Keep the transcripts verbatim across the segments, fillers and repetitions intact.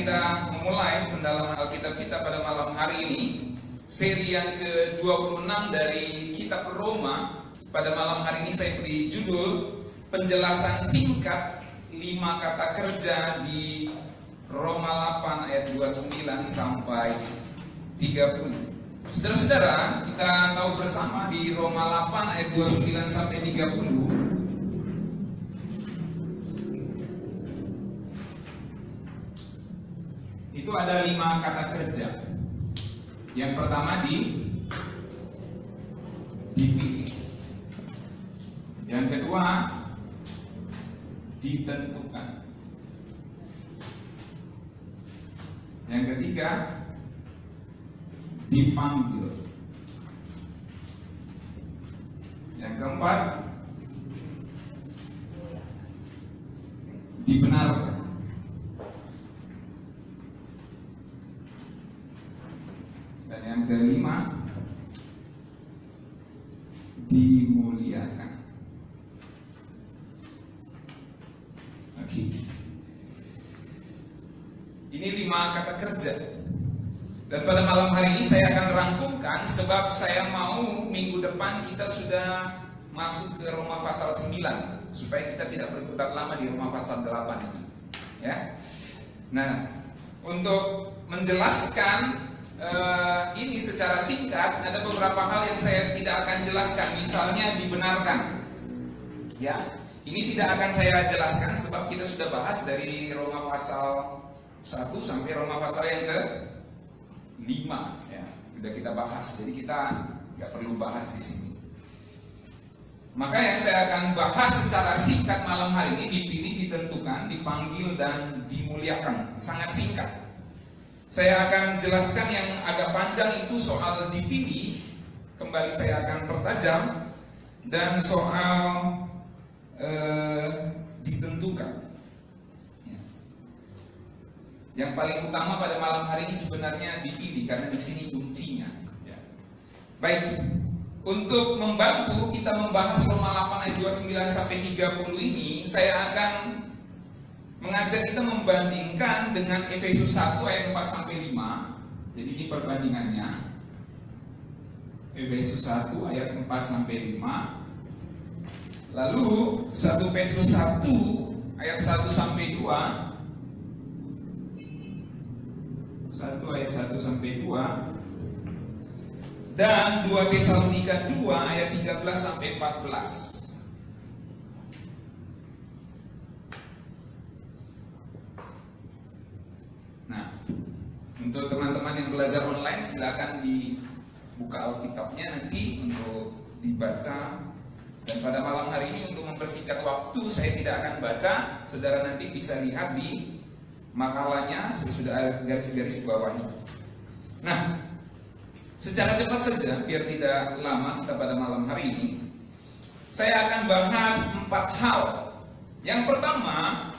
kita memulai pendalaman Alkitab kita pada malam hari ini, seri yang ke dua puluh enam dari Kitab Roma. Pada malam hari ini saya beri judul penjelasan singkat lima kata kerja di Roma delapan ayat dua puluh sembilan sampai tiga puluh. Saudara-saudara, kita tahu bersama di Roma delapan ayat dua puluh sembilan sampai tiga puluh. Itu ada lima kata kerja. Yang pertama di dipilih. Yang kedua ditentukan. Yang ketiga dipanggil. Yang keempat dibenarkan. Dan yang kelima dimuliakan. Oke. Ini lima kata kerja. Dan pada malam hari ini saya akan rangkumkan, sebab saya mau minggu depan kita sudah masuk ke Roma pasal sembilan, supaya kita tidak berkutat lama di Roma pasal delapan ini. Ya. Nah, untuk menjelaskan Uh, ini secara singkat, ada beberapa hal yang saya tidak akan jelaskan. Misalnya dibenarkan. Ya, ini tidak akan saya jelaskan sebab kita sudah bahas dari Roma pasal satu sampai Roma pasal yang ke lima. Ya, sudah kita bahas. Jadi kita nggak perlu bahas di sini. Maka yang saya akan bahas secara singkat malam hari ini, dipilih, ditentukan, dipanggil, dan dimuliakan. Sangat singkat. Saya akan jelaskan yang agak panjang itu soal dipilih, kembali saya akan pertajam, dan soal eh, ditentukan. Ya. Yang paling utama pada malam hari ini sebenarnya dipilih, karena di sini kuncinya. Ya. Baik, untuk membantu kita membahas Roma delapan ayat dua puluh sembilan sampai tiga puluh ini, saya akan mengajak kita membandingkan dengan Efesus satu ayat empat sampai lima. Jadi ini perbandingannya. Efesus satu ayat empat sampai lima. Lalu satu Petrus satu ayat satu sampai dua. satu ayat satu sampai dua. Dan dua Tesalonika dua ayat tiga belas sampai empat belas. Untuk teman-teman yang belajar online, silakan dibuka Alkitabnya nanti untuk dibaca. Dan pada malam hari ini untuk mempersingkat waktu, saya tidak akan baca. Saudara nanti bisa lihat di makalahnya, sudah ada garis-garis bawahi. Nah, secara cepat saja, biar tidak lama kita pada malam hari ini, saya akan bahas empat hal. Yang pertama,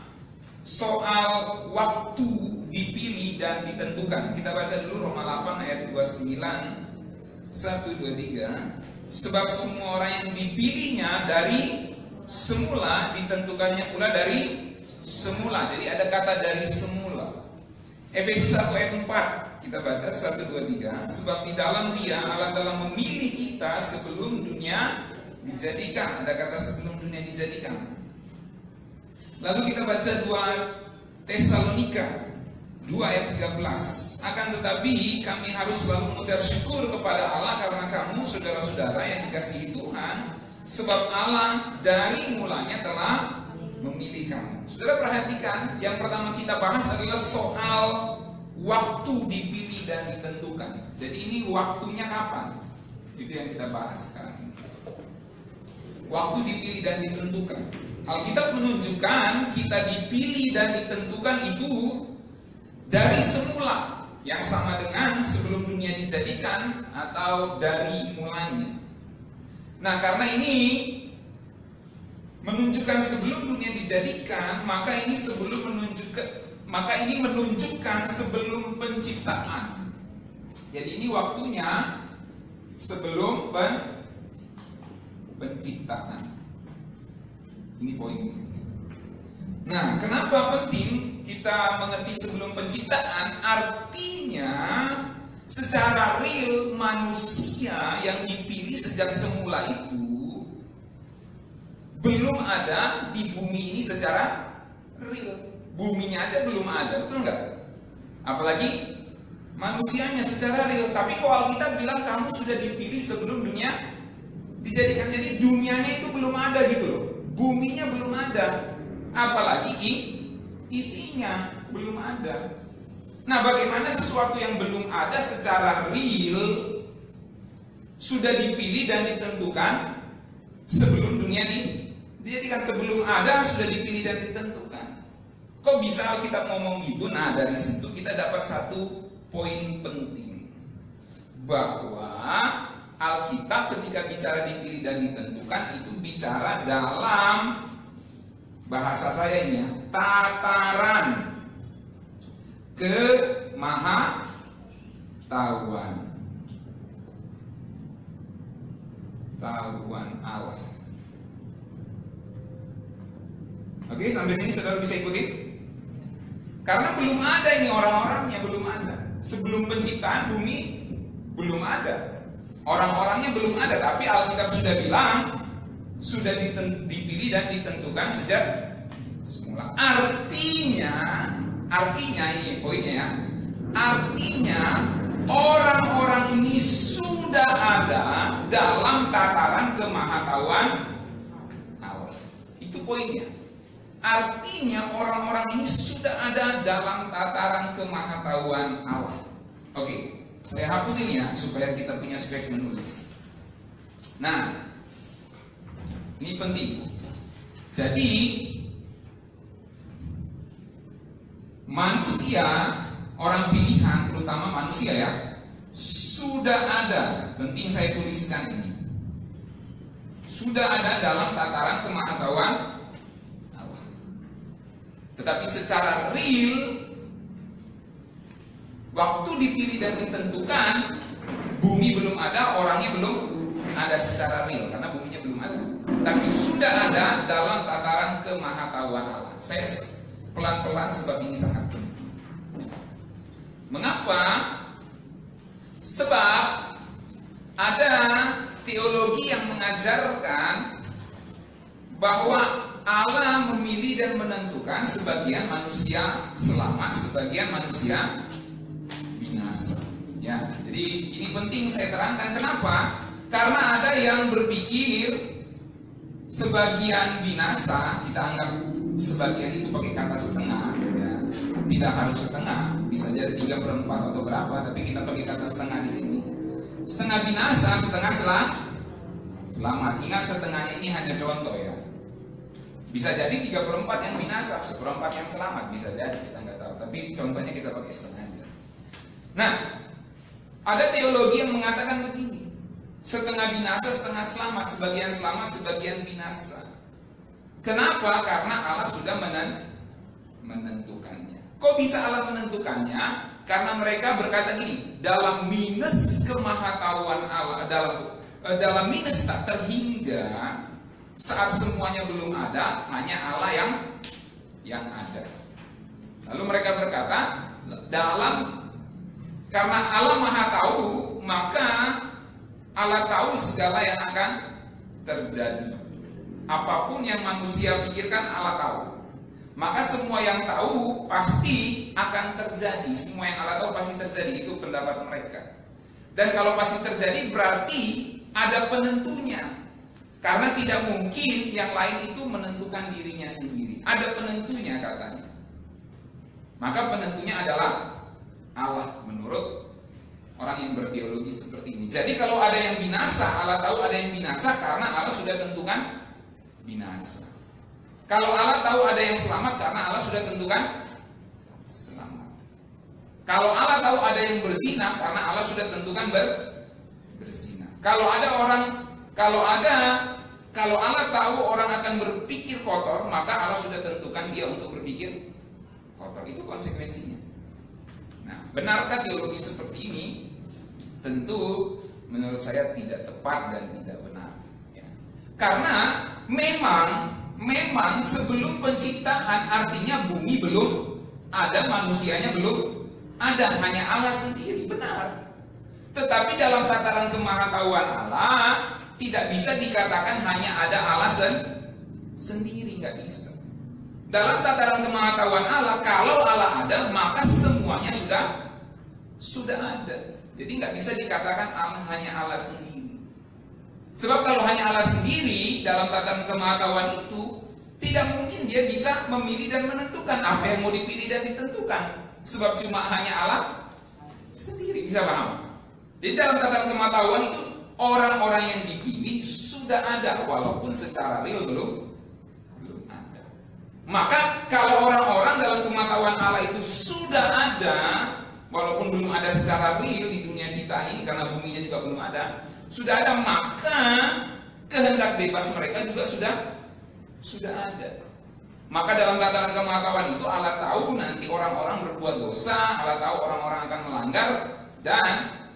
soal waktu dipilih dan ditentukan. Kita baca dulu Roma delapan ayat dua puluh sembilan, satu, dua, tiga. Sebab semua orang yang dipilihnya dari semula, ditentukannya pula dari semula. Jadi ada kata dari semula. Efesus satu ayat empat, kita baca satu, dua, tiga. Sebab di dalam Dia Allah telah memilih kita sebelum dunia dijadikan. Ada kata sebelum dunia dijadikan. Lalu kita baca dua Tesalonika dua ayat tiga belas. Akan tetapi kami harus selalu mengucap syukur kepada Allah karena kamu saudara-saudara yang dikasihi Tuhan, sebab Allah dari mulanya telah memilih kamu. Saudara perhatikan, yang pertama kita bahas adalah soal waktu dipilih dan ditentukan. Jadi ini waktunya kapan? Itu yang kita bahas sekarang. Waktu dipilih dan ditentukan. Alkitab menunjukkan kita dipilih dan ditentukan itu dari semula, yang sama dengan sebelum dunia dijadikan atau dari mulanya. Nah, karena ini menunjukkan sebelum dunia dijadikan, maka ini sebelum menunjukkan maka ini menunjukkan sebelum penciptaan. Jadi ini waktunya sebelum pen, penciptaan. Ini poinnya. Nah, kenapa penting kita mengerti sebelum penciptaan, artinya secara real manusia yang dipilih sejak semula itu belum ada di bumi ini secara real. Buminya aja belum ada, betul nggak? Apalagi manusianya secara real. Tapi kok Alkitab bilang kamu sudah dipilih sebelum dunia dijadikan. Jadi dunianya itu belum ada gitu loh. Buminya belum ada. Apalagi isinya belum ada. Nah, bagaimana sesuatu yang belum ada secara real sudah dipilih dan ditentukan sebelum dunia di dijadikan, sebelum ada sudah dipilih dan ditentukan. Kok bisa Alkitab ngomong gitu? Nah, dari situ kita dapat satu poin penting, bahwa Alkitab ketika bicara dipilih dan ditentukan itu bicara dalam bahasa saya ini ya, tataran kemahatauan tahuan Allah. Oke, sampai sini saudara bisa ikuti? Karena belum ada ini orang-orangnya, belum ada. Sebelum penciptaan bumi belum ada, orang-orangnya belum ada, tapi Alkitab sudah bilang sudah dipilih dan ditentukan sejak semula. Artinya, artinya ini poinnya ya. Artinya orang-orang ini sudah ada dalam tataran kemahatauan Allah. Itu poinnya. Artinya orang-orang ini sudah ada dalam tataran kemahatauan Allah. Oke, saya hapus ini ya supaya kita punya space menulis. Nah, ini penting. Jadi manusia, orang pilihan, terutama manusia ya, sudah ada. Penting saya tuliskan ini. Sudah ada dalam tataran kemahatauan Allah. Tetapi secara real, waktu dipilih dan ditentukan, bumi belum ada, orangnya belum ada secara real karena buminya belum ada. Tapi sudah ada dalam tataran kemahatauan Allah. Saya pelan-pelan sebab ini sangat penting. Mengapa? Sebab ada teologi yang mengajarkan bahwa Allah memilih dan menentukan sebagian manusia selamat, sebagian manusia binasa. Ya, jadi ini penting saya terangkan. Kenapa? Karena ada yang berpikir sebagian binasa, kita anggap sebagian itu pakai kata setengah, ya. Tidak harus setengah, bisa jadi tiga per empat atau berapa, tapi kita pakai kata setengah di sini. Setengah binasa, setengah selam, selamat. Ingat setengahnya ini hanya contoh ya. Bisa jadi tiga per empat yang binasa, seperempat yang selamat, bisa jadi, kita nggak tahu. Tapi contohnya kita pakai setengah aja. Nah, ada teologi yang mengatakan begini. Setengah binasa, setengah selamat, sebagian selamat, sebagian binasa. Kenapa? Karena Allah sudah menen menentukannya. Kok bisa Allah menentukannya? Karena mereka berkata gini, dalam minus kemahatauan Allah, dalam dalam minus tak terhingga, saat semuanya belum ada, hanya Allah yang yang ada. Lalu mereka berkata, dalam karena Allah Maha Tahu, maka Allah tahu segala yang akan terjadi. Apapun yang manusia pikirkan Allah tahu. Maka semua yang tahu pasti akan terjadi. Semua yang Allah tahu pasti terjadi. Itu pendapat mereka. Dan kalau pasti terjadi berarti ada penentunya. Karena tidak mungkin yang lain itu menentukan dirinya sendiri. Ada penentunya katanya. Maka penentunya adalah Allah menurut orang yang berteologi seperti ini. Jadi kalau ada yang binasa, Allah tahu ada yang binasa karena Allah sudah tentukan binasa. Kalau Allah tahu ada yang selamat karena Allah sudah tentukan selamat. Kalau Allah tahu ada yang berzina karena Allah sudah tentukan ber berzina. Kalau ada orang, kalau ada, kalau Allah tahu orang akan berpikir kotor, maka Allah sudah tentukan dia untuk berpikir kotor. Itu konsekuensinya. Nah, benarkah teologi seperti ini? Tentu menurut saya tidak tepat dan tidak benar. Ya. Karena memang, memang sebelum penciptaan artinya bumi belum ada, manusianya belum ada, hanya Allah sendiri, benar. Tetapi dalam tataran kemahatauan Allah tidak bisa dikatakan hanya ada Allah sendiri, nggak bisa. Dalam tataran kemahatauan Allah, kalau Allah ada, maka semuanya sudah sudah ada. Jadi nggak bisa dikatakan Allah, hanya Allah sendiri. Sebab kalau hanya Allah sendiri dalam tataran kemahatauan itu, tidak mungkin dia bisa memilih dan menentukan apa yang mau dipilih dan ditentukan. Sebab cuma hanya Allah sendiri, bisa paham? Jadi dalam tataran kemahatauan itu, orang-orang yang dipilih sudah ada, walaupun secara real belum belum ada. Maka kalau orang-orang dalam kemahatauan Allah itu sudah ada, walaupun belum ada secara real di dunia ciptaan ini, karena buminya juga belum ada, sudah ada, maka kehendak bebas mereka juga sudah sudah ada. Maka dalam tataran kemahatauan itu Allah tahu nanti orang-orang berbuat dosa, Allah tahu orang-orang akan melanggar, dan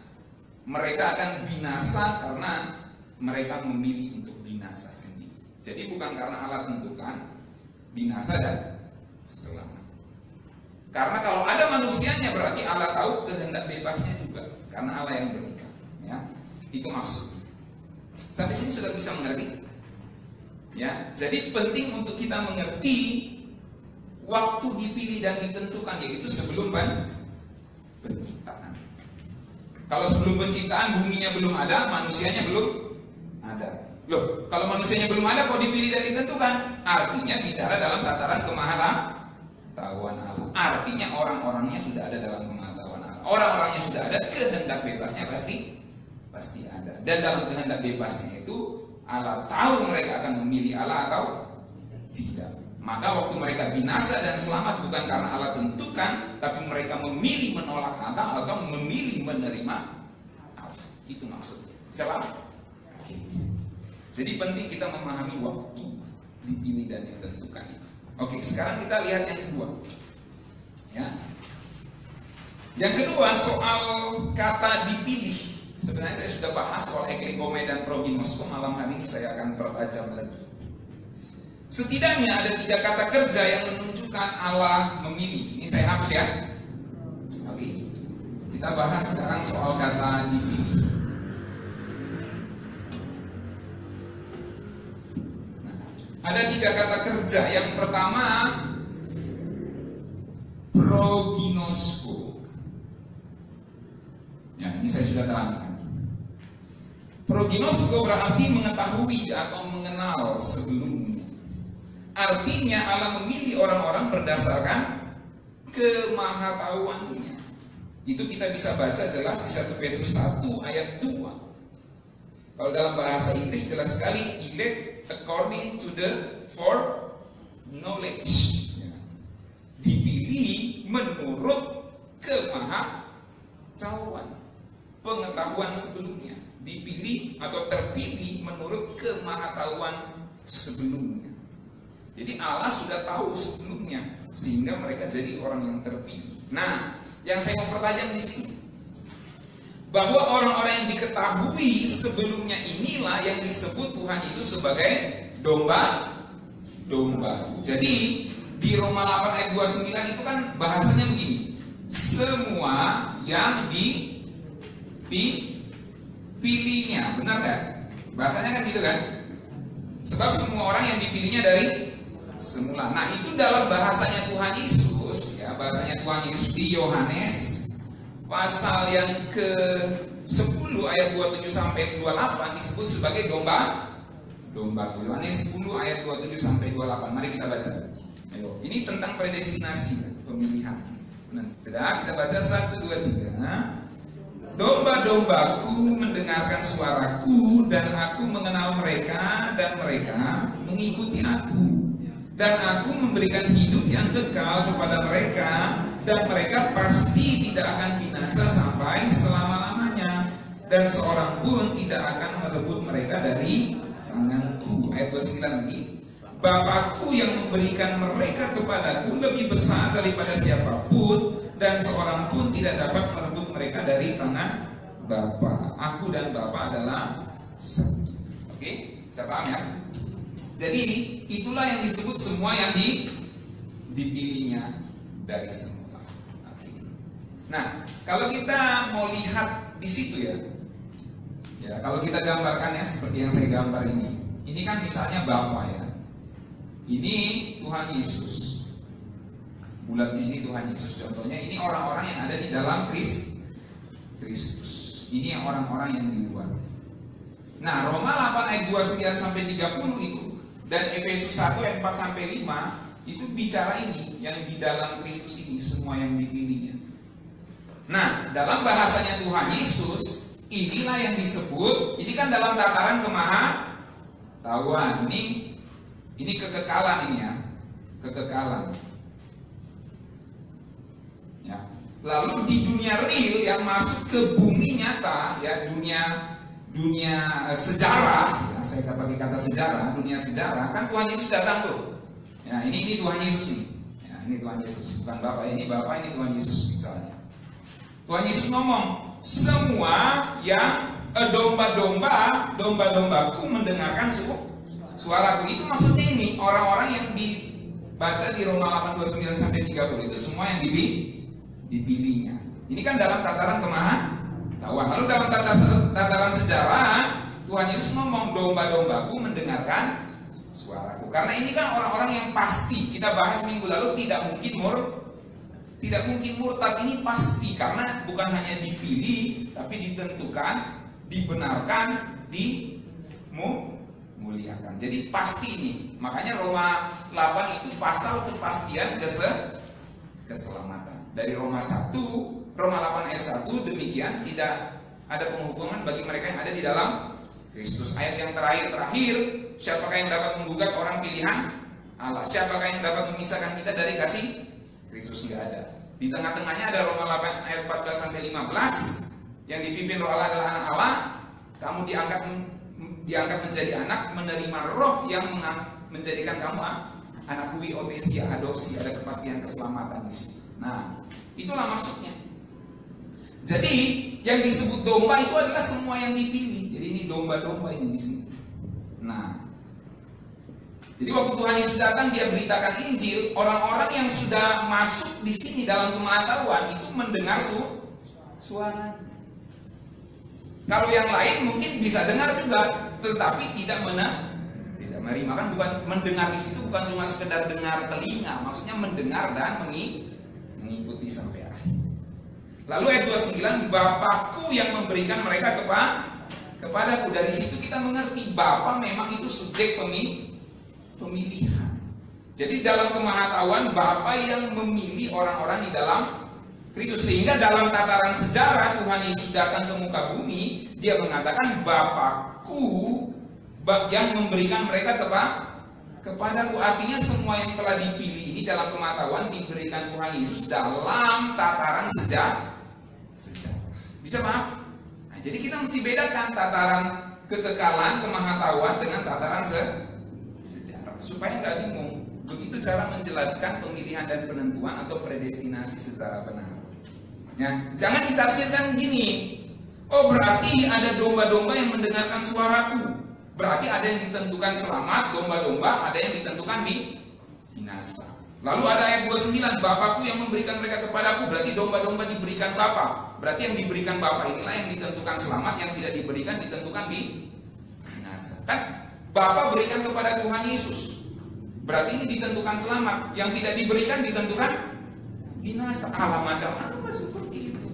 mereka akan binasa karena mereka memilih untuk binasa sendiri. Jadi bukan karena Allah tentukan binasa dan selamat. Karena kalau ada manusianya berarti Allah tahu kehendak bebasnya juga, karena Allah yang berikan. Ya, itu maksud. Sampai sini sudah bisa mengerti? Ya, jadi penting untuk kita mengerti waktu dipilih dan ditentukan, yaitu sebelum penciptaan. Kalau sebelum penciptaan buminya belum ada, manusianya belum ada. Loh, kalau manusianya belum ada, kok dipilih dan ditentukan? Artinya bicara dalam tataran kemahatauan Allah. Artinya orang-orangnya sudah ada dalam kemahatauan Allah. Orang-orangnya sudah ada, kehendak bebasnya pasti pasti ada. Dan dalam kehendak bebasnya itu Allah tahu mereka akan memilih Allah atau tidak. Maka waktu mereka binasa dan selamat bukan karena Allah tentukan, tapi mereka memilih menolak Allah atau memilih menerima Allah. Itu maksudnya. Siapa? Oke. Jadi penting kita memahami waktu dipilih dan ditentukan itu. Oke, sekarang kita lihat yang kedua. Ya. Yang kedua soal kata dipilih. Sebenarnya saya sudah bahas soal eklegomai dan proginosko. Malam hari ini saya akan pertajam lagi. Setidaknya ada tiga kata kerja yang menunjukkan Allah memilih. Ini saya hapus ya. Oke. Kita bahas sekarang soal kata dipilih. Nah, ada tiga kata kerja. Yang pertama proginosko. Ya, ini saya sudah terangkan. Proginosko berarti mengetahui atau mengenal sebelumnya. Artinya Allah memilih orang-orang berdasarkan kemahatauannya. Itu kita bisa baca jelas di satu Petrus satu ayat dua. Kalau dalam bahasa Inggris jelas sekali, elect according to the foreknowledge. Dipilih menurut kemahatauan, pengetahuan sebelumnya. Dipilih atau terpilih menurut kemahatauan sebelumnya. Jadi Allah sudah tahu sebelumnya, sehingga mereka jadi orang yang terpilih. Nah, yang saya mau pertajam di sini, bahwa orang-orang yang diketahui sebelumnya inilah yang disebut Tuhan Yesus sebagai domba domba. Jadi di Roma delapan ayat dua puluh sembilan itu kan bahasanya begini, semua yang dipilihnya, benar kan? Bahasanya kan gitu kan? Sebab semua orang yang dipilihnya dari semula. Nah, itu dalam bahasanya Tuhan Yesus, ya, bahasanya Tuhan Yesus di Yohanes pasal yang ke sepuluh ayat dua puluh tujuh sampai dua puluh delapan disebut sebagai domba domba. Yohanes sepuluh ayat dua puluh tujuh sampai dua puluh delapan. Mari kita baca. Ayo, ini tentang predestinasi, pemilihan. Nah, sudah kita baca satu dua tiga. Domba-dombaku mendengarkan suaraku, dan aku mengenal mereka, dan mereka mengikuti aku. Dan aku memberikan hidup yang kekal kepada mereka, dan mereka pasti tidak akan binasa sampai selama-lamanya, dan seorang pun tidak akan merebut mereka dari tanganku. Ayat dua puluh sembilan lagi. Bapakku yang memberikan mereka kepadaku lebih besar daripada siapapun, dan seorang pun tidak dapat merebut mereka dari tangan Bapa. Aku dan Bapa adalah satu. Oke, saya paham ya? Jadi itulah yang disebut semua yang di, dipilihnya dari semula. Oke. Nah, kalau kita mau lihat di situ ya, ya kalau kita gambarkan ya seperti yang saya gambar ini, ini kan misalnya Bapa ya, ini Tuhan Yesus, bulatnya ini Tuhan Yesus contohnya, ini orang-orang yang ada di dalam Kristus, ini yang orang-orang yang di luar. Nah, Roma delapan ayat dua puluh sembilan sampai tiga puluh itu dan Efesus satu ayat empat sampai lima itu bicara ini yang di dalam Kristus ini semua yang dipilihnya. Nah, dalam bahasanya Tuhan Yesus, inilah yang disebut, ini kan dalam tataran kemahatauan. Ini ini kekekalan ini ya, kekekalan. Ya. Lalu di dunia real yang masuk ke bumi nyata, ya dunia dunia sejarah, ya, saya pakai kata sejarah, dunia sejarah, kan Tuhan Yesus datang tuh. Ya, ini ini Tuhan Yesus nih. Ya, ini Tuhan Yesus, bukan Bapak, ini Bapak, ini Tuhan Yesus misalnya. Tuhan Yesus ngomong, semua yang eh, domba-domba, domba-dombaku mendengarkan su suaraku. Itu maksudnya ini orang-orang yang dibaca di Roma delapan dua puluh sembilan sampai tiga puluh itu semua yang dipilih, dipilihnya. Ini kan dalam tataran kemahatauan. Lalu dalam tataran sejarah, Tuhan Yesus ngomong domba-dombaku mendengarkan suaraku. Karena ini kan orang-orang yang pasti, kita bahas minggu lalu tidak mungkin mur, tidak mungkin murtad, ini pasti karena bukan hanya dipilih, tapi ditentukan, dibenarkan, dimuliakan. Jadi pasti ini. Makanya Roma delapan itu pasal kepastian kese, keselamatan. Dari Roma satu, Roma delapan ayat satu demikian, tidak ada penghukuman bagi mereka yang ada di dalam Kristus. Ayat yang terakhir-terakhir, siapakah yang dapat menggugat orang pilihan Allah? Siapakah yang dapat memisahkan kita dari kasih Kristus? Nggak ada. Di tengah-tengahnya ada Roma delapan ayat empat belas sampai lima belas, yang dipimpin Roh Allah adalah anak Allah. Kamu diangkat diangkat menjadi anak, menerima Roh yang menjadikan kamu anak huiothesia, adopsi, ada kepastian keselamatan di situ. Nah, itulah maksudnya. Jadi yang disebut domba itu adalah semua yang dipilih. Jadi ini domba-domba ini di sini. Nah, jadi waktu Tuhan Yesus datang, dia beritakan Injil, orang-orang yang sudah masuk di sini dalam kemahatauan itu mendengar su suara. Kalau yang lain mungkin bisa dengar juga, tetapi tidak mena, tidak menerima. Kan bukan mendengar di situ bukan cuma sekedar dengar telinga, maksudnya mendengar dan mengikuti sampai akhir. Lalu ayat dua puluh sembilan, Bapakku yang memberikan mereka kepada kepadaku. Dari situ kita mengerti Bapa memang itu subjek pemilih, pemilihan. Jadi dalam kemahatauan Bapa yang memilih orang-orang di dalam Kristus. Sehingga dalam tataran sejarah Tuhan Yesus datang ke muka bumi, dia mengatakan Bapakku yang memberikan mereka kepada kepadaku. Artinya semua yang telah dipilih ini dalam kemahatauan diberikan Tuhan Yesus dalam tataran sejarah. Bisa paham? Nah, jadi kita mesti bedakan tataran kekekalan, kemahatauan dengan tataran se sejarah supaya nggak bingung. Begitu cara menjelaskan pemilihan dan penentuan atau predestinasi secara benar. Ya, jangan ditafsirkan gini. Oh, berarti ada domba-domba yang mendengarkan suaraku. Berarti ada yang ditentukan selamat, domba-domba, ada yang ditentukan di binasa. Lalu ada ayat dua puluh sembilan, Bapakku yang memberikan mereka kepadaku, berarti domba-domba diberikan Bapa. Berarti yang diberikan Bapa inilah yang ditentukan selamat, yang tidak diberikan ditentukan di binasa. Kan Bapa berikan kepada Tuhan Yesus, berarti ini ditentukan selamat. Yang tidak diberikan ditentukan binasa. Allah macam apa seperti itu?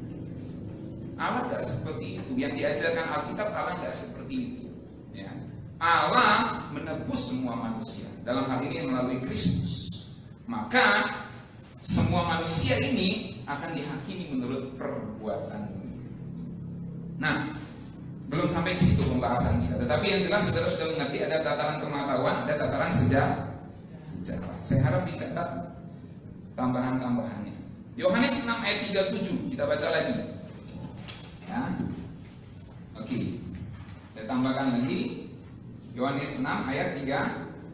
Allah tidak seperti itu. Yang diajarkan Alkitab Allah tidak seperti itu. Ya. Allah menebus semua manusia. Dalam hal ini melalui Kristus. Maka semua manusia ini akan dihakimi menurut perbuatan. Nah, belum sampai ke situ pembahasan kita. Tetapi yang jelas saudara sudah mengerti ada tataran kemahatauan, ada tataran sejarah. Sejarah. Saya harap dicatat tambahan-tambahannya. Yohanes enam ayat tiga puluh tujuh kita baca lagi. Ya. Oke. Saya tambahkan lagi. Yohanes enam ayat tiga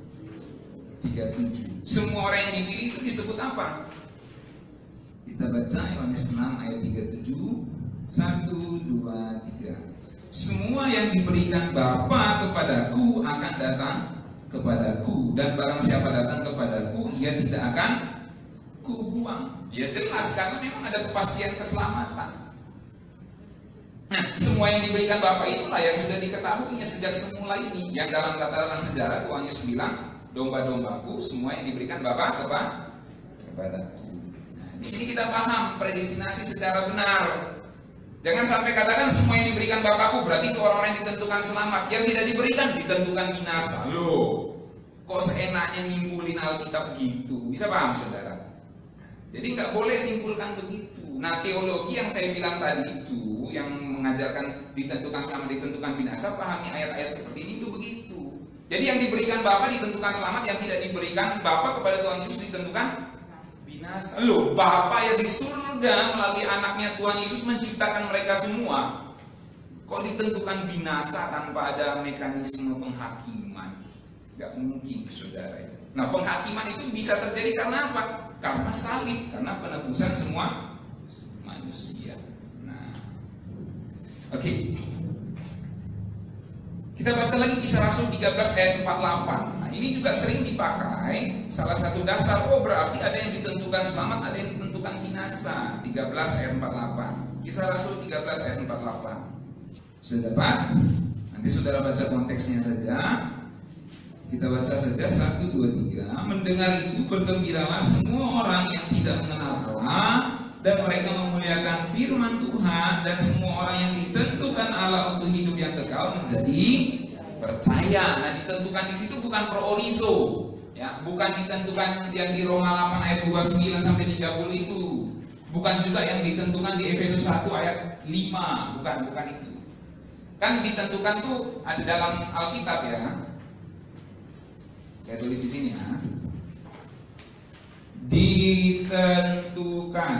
puluh tujuh. Semua orang yang dipilih itu disebut apa? Kita baca Yohanes enam ayat tiga puluh tujuh. satu, dua, tiga. Semua yang diberikan Bapa kepadaku akan datang kepadaku, dan barang siapa datang kepadaku ia tidak akan kubuang. Ya jelas, karena memang ada kepastian keselamatan. Nah, semua yang diberikan Bapa itulah yang sudah diketahuinya sejak semula ini. Yang dalam tataran sejarah Tuhan Yesus bilang, domba-dombaku semua yang diberikan Bapa kepada kepadaku. Nah, di sini kita paham predestinasi secara benar. Jangan sampai katakan semua yang diberikan Bapakku berarti itu orang-orang yang ditentukan selamat. Yang tidak diberikan ditentukan binasa. Loh, kok seenaknya nyimpulin Alkitab gitu? Bisa paham saudara? Jadi nggak boleh simpulkan begitu. Nah, teologi yang saya bilang tadi itu, yang mengajarkan ditentukan selamat, ditentukan binasa, pahami ayat-ayat seperti ini itu begitu. Jadi yang diberikan Bapa ditentukan selamat, yang tidak diberikan Bapa kepada Tuhan Yesus ditentukan binasa. Loh, Bapa yang di surga melalui anaknya Tuhan Yesus menciptakan mereka semua, kok ditentukan binasa tanpa ada mekanisme penghakiman? Gak mungkin, saudara. Nah, penghakiman itu bisa terjadi karena apa? Karena salib, karena penebusan semua manusia. Nah, oke. Okay. Kita baca lagi Kisah Rasul tiga belas ayat empat puluh delapan. Nah, ini juga sering dipakai salah satu dasar. Oh, berarti ada yang ditentukan selamat, ada yang ditentukan binasa. tiga belas ayat empat puluh delapan. Kisah Rasul tiga belas ayat empat puluh delapan. Sudah dapat? Nanti saudara baca konteksnya saja. Kita baca saja satu, dua, tiga. Mendengar itu bergembiralah semua orang yang tidak mengenal Allah, dan mereka memuliakan firman Tuhan, dan semua orang yang ditentukan Allah untuk hidup yang kekal menjadi percaya. Nah, ditentukan di situ bukan pro orizo, ya, bukan ditentukan yang di Roma delapan ayat dua puluh sembilan sampai tiga puluh itu, bukan juga yang ditentukan di Efesus satu ayat lima, bukan bukan itu. Kan ditentukan tuh ada dalam Alkitab ya. Saya tulis di sini ya. Ditentukan.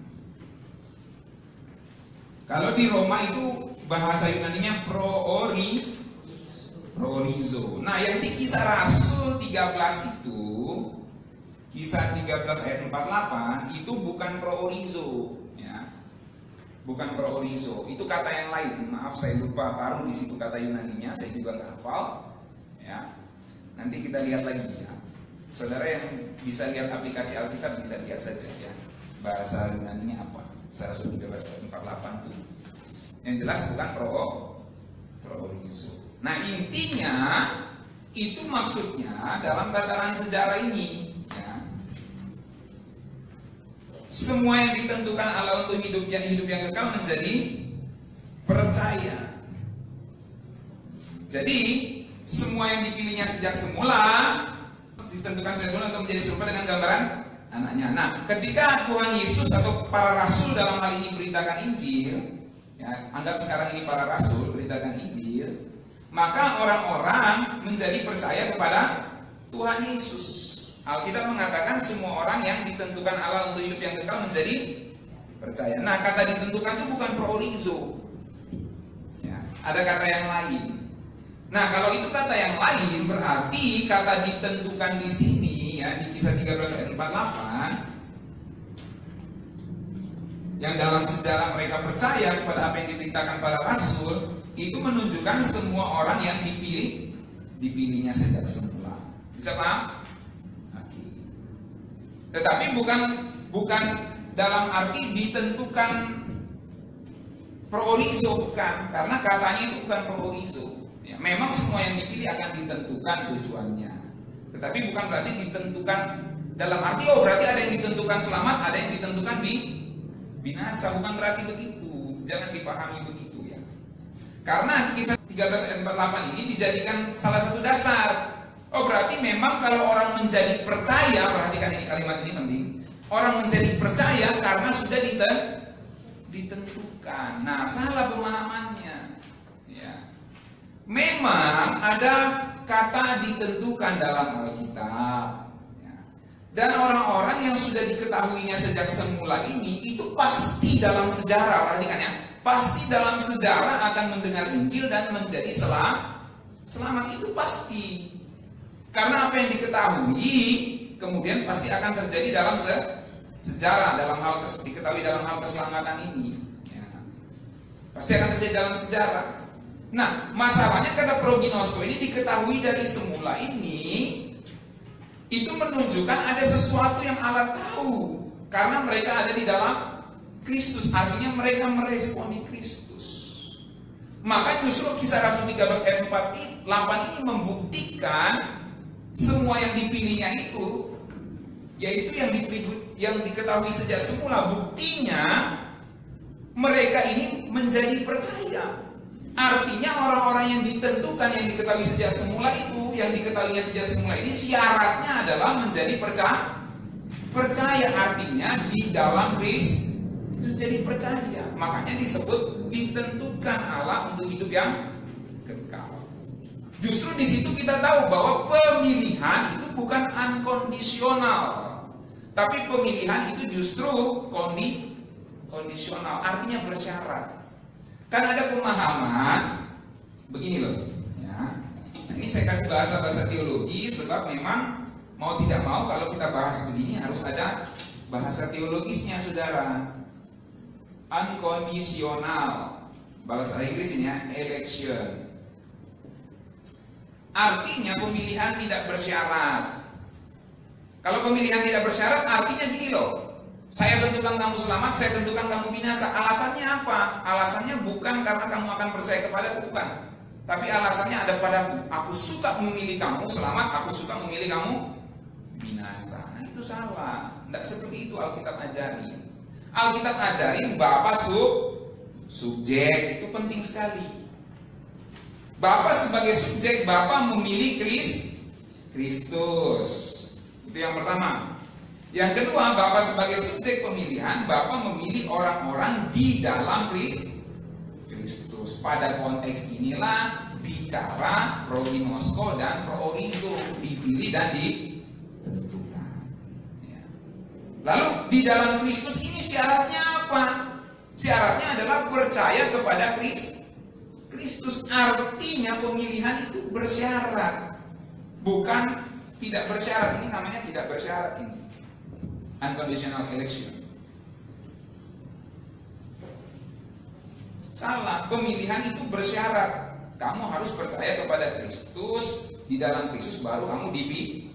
Kalau di Roma itu bahasa Yunaninya proori, proorizo. Nah, yang di Kisah Rasul tiga belas itu, Kisah tiga belas ayat empat puluh delapan itu bukan proorizo, ya. Bukan proorizo. Itu kata yang lain. Maaf, saya lupa paruh di situ kata Yunaninya, saya juga nggak hafal, ya. Nanti kita lihat lagi ya. Saudara yang bisa lihat aplikasi Alkitab bisa lihat saja ya. Bahasa Yunaninya apa? Kisah Rasul tiga belas ayat empat puluh delapan tuh. Yang jelas bukan pro proorizo. Nah, intinya itu maksudnya dalam tataran sejarah ini ya. Semua yang ditentukan Allah untuk hidup yang hidup yang kekal menjadi percaya. Jadi semua yang dipilihnya sejak semula ditentukan sejak semula untuk menjadi serupa dengan gambaran anaknya. Nah, ketika Tuhan Yesus atau para rasul dalam hal ini beritakan Injil, ya, anggap sekarang ini para rasul beritakan Injil, maka orang-orang menjadi percaya kepada Tuhan Yesus. Alkitab mengatakan semua orang yang ditentukan Allah untuk hidup yang kekal menjadi percaya. Nah, kata ditentukan itu bukan proorizo, ya, ada kata yang lain. Nah, kalau itu kata yang lain berarti kata ditentukan di sini ya, di Kisah tiga belas ayat empat puluh delapan yang dalam sejarah mereka percaya kepada apa yang diberitakan para rasul, itu menunjukkan semua orang yang dipilih dipilihnya sejak semula. Bisa paham? Oke. Tetapi bukan bukan dalam arti ditentukan proorizo, bukan, karena katanya itu bukan proorizo. Ya, memang semua yang dipilih akan ditentukan tujuannya, tetapi bukan berarti ditentukan dalam arti oh berarti ada yang ditentukan selamat, ada yang ditentukan di binasa, bukan berarti begitu. Jangan dipahami begitu ya. Karena Kisah tiga belas ayat empat puluh delapan ini dijadikan salah satu dasar. Oh berarti memang kalau orang menjadi percaya, perhatikan ini kalimat ini penting. Orang menjadi percaya karena sudah ditentukan. Nah, salah pemahamannya. Memang ada kata ditentukan dalam Alkitab ya. Dan orang-orang yang sudah diketahuinya sejak semula ini itu pasti dalam sejarah, perhatikan ya, pasti dalam sejarah akan mendengar Injil dan menjadi selam, selamat, itu pasti. Karena apa yang diketahui kemudian pasti akan terjadi dalam se sejarah, dalam hal kes diketahui dalam hal keselamatan ini ya. Pasti akan terjadi dalam sejarah. Nah, masalahnya kata proginosko ini diketahui dari semula ini, itu menunjukkan ada sesuatu yang Allah tahu karena mereka ada di dalam Kristus, artinya mereka meresponi Kristus. Maka justru Kisah Rasul tiga belas ayat empat delapan ini membuktikan semua yang dipilihnya itu, yaitu yang dipilih, yang diketahui sejak semula, buktinya mereka ini menjadi percaya. Artinya orang-orang yang ditentukan, yang diketahui sejak semula itu, yang diketahuinya sejak semula ini syaratnya adalah menjadi percaya. Percaya artinya di dalam Kristus itu jadi percaya. Makanya disebut ditentukan Allah untuk hidup yang kekal. Justru di situ kita tahu bahwa pemilihan itu bukan unconditional, tapi pemilihan itu justru kondi, kondisional, artinya bersyarat. Kan ada pemahaman begini loh, ya. Nah, ini saya kasih bahasa-bahasa teologi sebab memang mau tidak mau kalau kita bahas begini harus ada bahasa teologisnya, saudara. Unconditional, bahasa Inggrisnya election. Artinya pemilihan tidak bersyarat. Kalau pemilihan tidak bersyarat artinya gini loh. Saya tentukan kamu selamat, saya tentukan kamu binasa. Alasannya apa? Alasannya bukan karena kamu akan percaya kepadaku, bukan. Tapi alasannya ada padaku. Aku suka memilih kamu selamat, aku suka memilih kamu binasa. Nah itu salah. Tidak seperti itu Alkitab ajarin. Alkitab ajarin Bapa sub, subjek, itu penting sekali. Bapa sebagai subjek, Bapa memilih Kristus. Itu yang pertama. Yang kedua, Bapa sebagai subjek pemilihan, Bapa memilih orang-orang di dalam Kristus. Pada konteks inilah bicara proginosko dan proorizo, dipilih dan ditentukan. Ya. Lalu di dalam Kristus ini syaratnya apa? Syaratnya adalah percaya kepada Kristus. Artinya pemilihan itu bersyarat, bukan tidak bersyarat. Ini namanya tidak bersyarat ini. Unconditional election. Salah, pemilihan itu bersyarat. Kamu harus percaya kepada Kristus, di dalam Kristus baru kamu dipilih.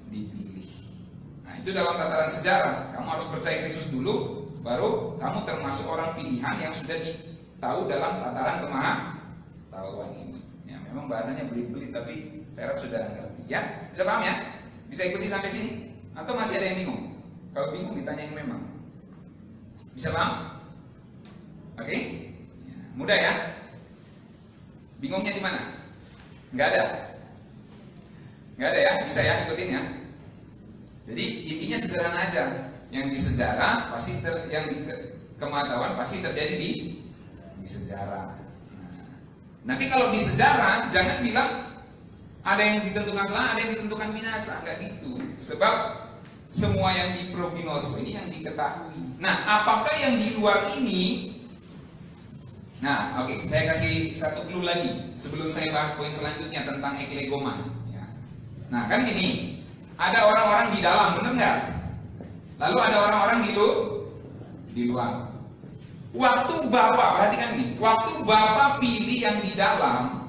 Nah, itu dalam tataran sejarah. Kamu harus percaya Kristus dulu, baru kamu termasuk orang pilihan yang sudah ditahu dalam tataran kemahatauan ini. Ya, memang bahasanya belit-belit, tapi saya harap sudah ngerti. Ya, bisa paham ya? Bisa ikuti sampai sini? Atau masih ada yang bingung? Kalau bingung ditanya yang memang. Bisa paham? Oke? Okay? Ya, mudah ya? Bingungnya di mana? Nggak ada? Nggak ada ya? Bisa ya ikutin ya? Jadi intinya sederhana aja. Yang di sejarah pasti ter, yang di ke, kematawan pasti terjadi di, di sejarah. Nah, nanti kalau di sejarah jangan bilang ada yang ditentukan salah, ada yang ditentukan binasa. Nggak gitu. Sebab semua yang di proginosko ini yang diketahui. Nah, apakah yang di luar ini? Nah, oke, okay, saya kasih satu clue lagi sebelum saya bahas poin selanjutnya tentang eklegoman. Ya. Nah, kan gini, ada orang-orang di dalam, benar nggak? Lalu ada orang-orang di luar, di luar. Waktu Bapak, perhatikan nih, waktu Bapak pilih yang di dalam,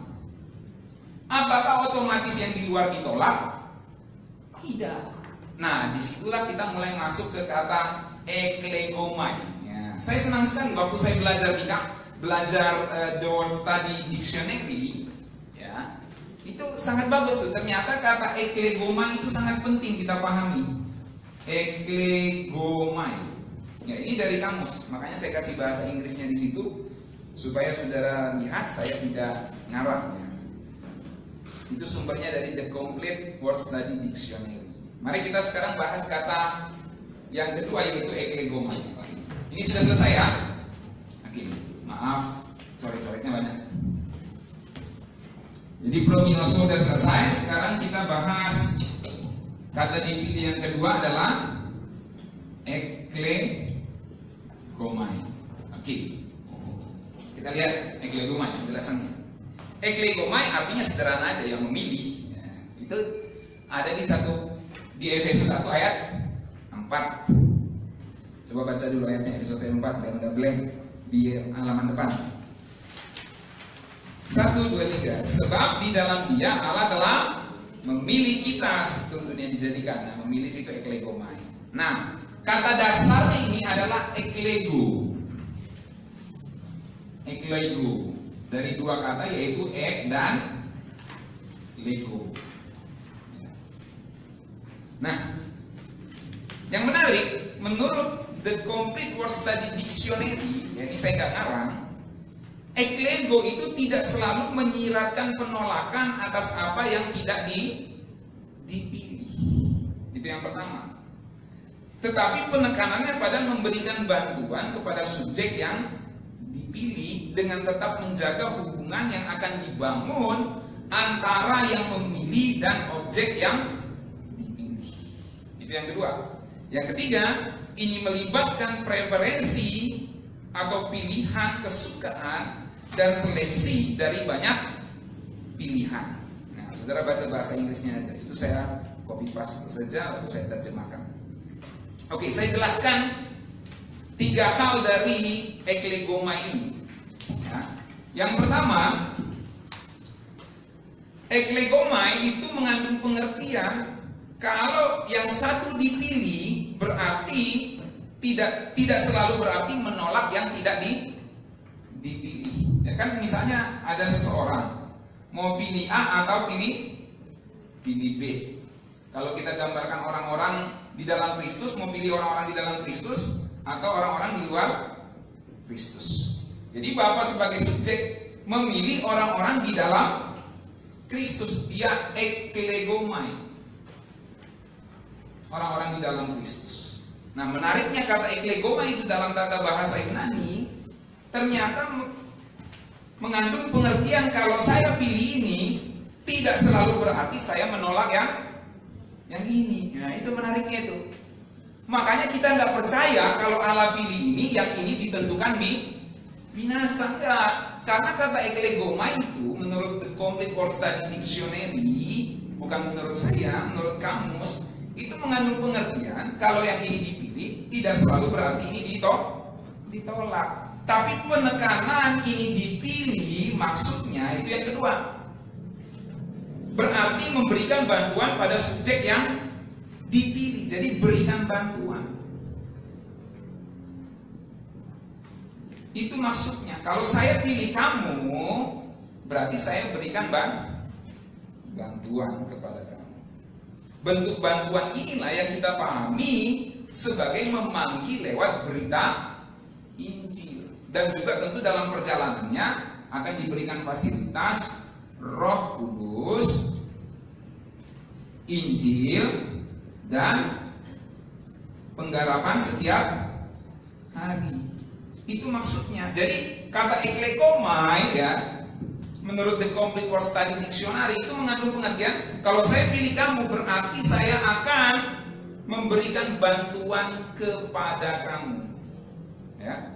apakah otomatis yang di luar ditolak? Tidak. Nah, disitulah kita mulai masuk ke kata eklegomai. Ya. Saya senang sekali waktu saya belajar di belajar uh, The Word Study Dictionary, ya, itu sangat bagus tuh. Ternyata kata eklegomai itu sangat penting kita pahami. Eklegomai. Ya, ini dari kamus. Makanya saya kasih bahasa Inggrisnya di situ supaya saudara lihat saya tidak ngarang. Ya. Itu sumbernya dari The Complete Word Study Dictionary. Mari kita sekarang bahas kata yang kedua yaitu eklegomai. Ini sudah selesai ya? Oke, maaf, coret-coretnya banyak. Jadi proginosko sudah selesai. Sekarang kita bahas kata dipilih yang kedua adalah eklegomai. Oke, kita lihat eklegomai penjelasannya. Eklegomai artinya sederhana aja, yang memilih. Ya, itu ada di satu di Efesus satu ayat empat. Coba baca dulu ayatnya, Efesus satu ayat empat biar nggak blank di halaman depan. Satu, dua, tiga. Sebab di dalam Dia Allah telah memilih kita sebelum dunia dijadikan. Nah, memilih situ eklegomai. Nah, kata dasarnya ini adalah eklego. Eklego dari dua kata yaitu ek dan lego. Nah, yang menarik menurut The Complete Word Study Dictionary, jadi saya nggak ngarang, eklego itu tidak selalu menyiratkan penolakan atas apa yang tidak di, dipilih. Itu yang pertama. Tetapi penekanannya pada memberikan bantuan kepada subjek yang dipilih dengan tetap menjaga hubungan yang akan dibangun antara yang memilih dan objek yang dipilih. Itu yang kedua. Yang ketiga, ini melibatkan preferensi atau pilihan kesukaan dan seleksi dari banyak pilihan. Nah, saudara baca bahasa Inggrisnya aja. Itu saya copy paste saja lalu saya terjemahkan. Oke, saya jelaskan tiga hal dari eklegomai ini. Ya. Yang pertama, eklegomai itu mengandung pengertian kalau yang satu dipilih berarti tidak tidak selalu berarti menolak yang tidak di, dipilih. Ya kan, misalnya ada seseorang mau pilih A atau pilih pilih B. Kalau kita gambarkan orang-orang di dalam Kristus, mau pilih orang-orang di dalam Kristus atau orang-orang di luar Kristus. Jadi Bapak sebagai subjek memilih orang-orang di dalam Kristus, dia eklegomai. Orang-orang di dalam Kristus. Nah, menariknya kata eklegomai itu dalam tata bahasa Yunani ternyata mengandung pengertian kalau saya pilih ini tidak selalu berarti saya menolak yang yang ini. Nah, itu menariknya itu. Makanya kita nggak percaya kalau Allah pilih ini, yang ini ditentukan di binasa. Enggak. Karena kata eklegomai itu menurut The Complete Word Study Dictionary, bukan menurut saya, menurut kamus, itu mengandung pengertian kalau yang ini dipilih tidak selalu berarti ini ditolak. Tapi penekanan ini dipilih maksudnya itu yang kedua. Berarti memberikan bantuan pada subjek yang dipilih. Jadi berikan bantuan. Itu maksudnya. Kalau saya pilih kamu, berarti saya berikan bantuan kepada kamu. Bentuk bantuan inilah yang kita pahami sebagai memanggil lewat berita Injil. Dan juga tentu dalam perjalanannya akan diberikan fasilitas Roh Kudus, Injil, dan penggarapan setiap hari. Itu maksudnya. Jadi kata eklegomai ya, menurut The Complete Word Study Dictionary itu mengandung pengertian kalau saya pilih kamu berarti saya akan memberikan bantuan kepada kamu. Ya.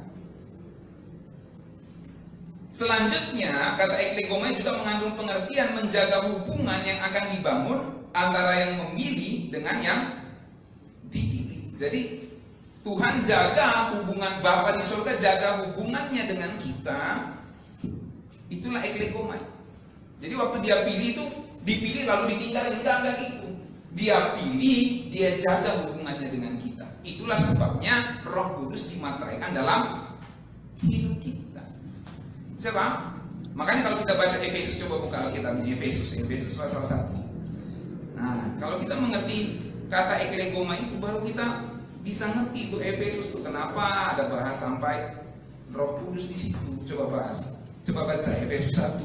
Selanjutnya, kata eklegomai juga mengandung pengertian menjaga hubungan yang akan dibangun antara yang memilih dengan yang dipilih. Jadi Tuhan jaga hubungan, Bapa di surga jaga hubungannya dengan kita. Itulah eklegomai. Jadi waktu dia pilih itu dipilih lalu ditinggalin, enggak enggak gitu. Dia pilih, dia jaga hubungannya dengan kita. Itulah sebabnya Roh Kudus dimateraikan dalam hidup kita. Siapa? Makanya kalau kita baca Efesus, coba buka Alkitab di Efesus, Efesus pasal satu. Nah, kalau kita mengerti kata eklegomai itu baru kita bisa ngerti itu Efesus tuh kenapa ada bahas sampai Roh Kudus di situ. Coba bahas. Coba baca Efesus satu.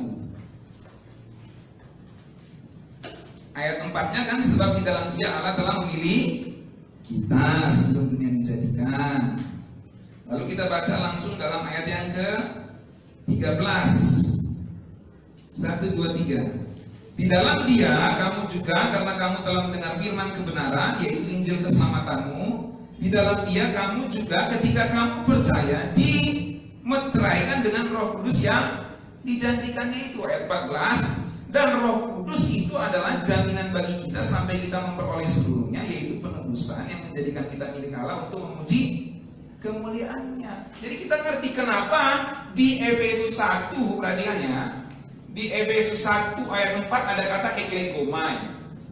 Ayat empatnya kan, sebab di dalam Dia Allah telah memilih kita sebelum dunia dijadikan. Lalu kita baca langsung dalam ayat yang ke tiga belas. satu, dua, tiga. Di dalam Dia kamu juga, karena kamu telah mendengar firman kebenaran, yaitu Injil keselamatanmu, di dalam Dia kamu juga ketika kamu percaya dimeteraikan dengan Roh Kudus yang dijanjikannya itu. Ayat empat belas. Dan Roh Kudus itu adalah jaminan bagi kita sampai kita memperoleh seluruhnya, yaitu penebusan yang menjadikan kita milik Allah untuk memuji kemuliaannya. Jadi kita ngerti kenapa di Efesus satu, perhatikan ya, di Efesus satu ayat empat ada kata eklegomai.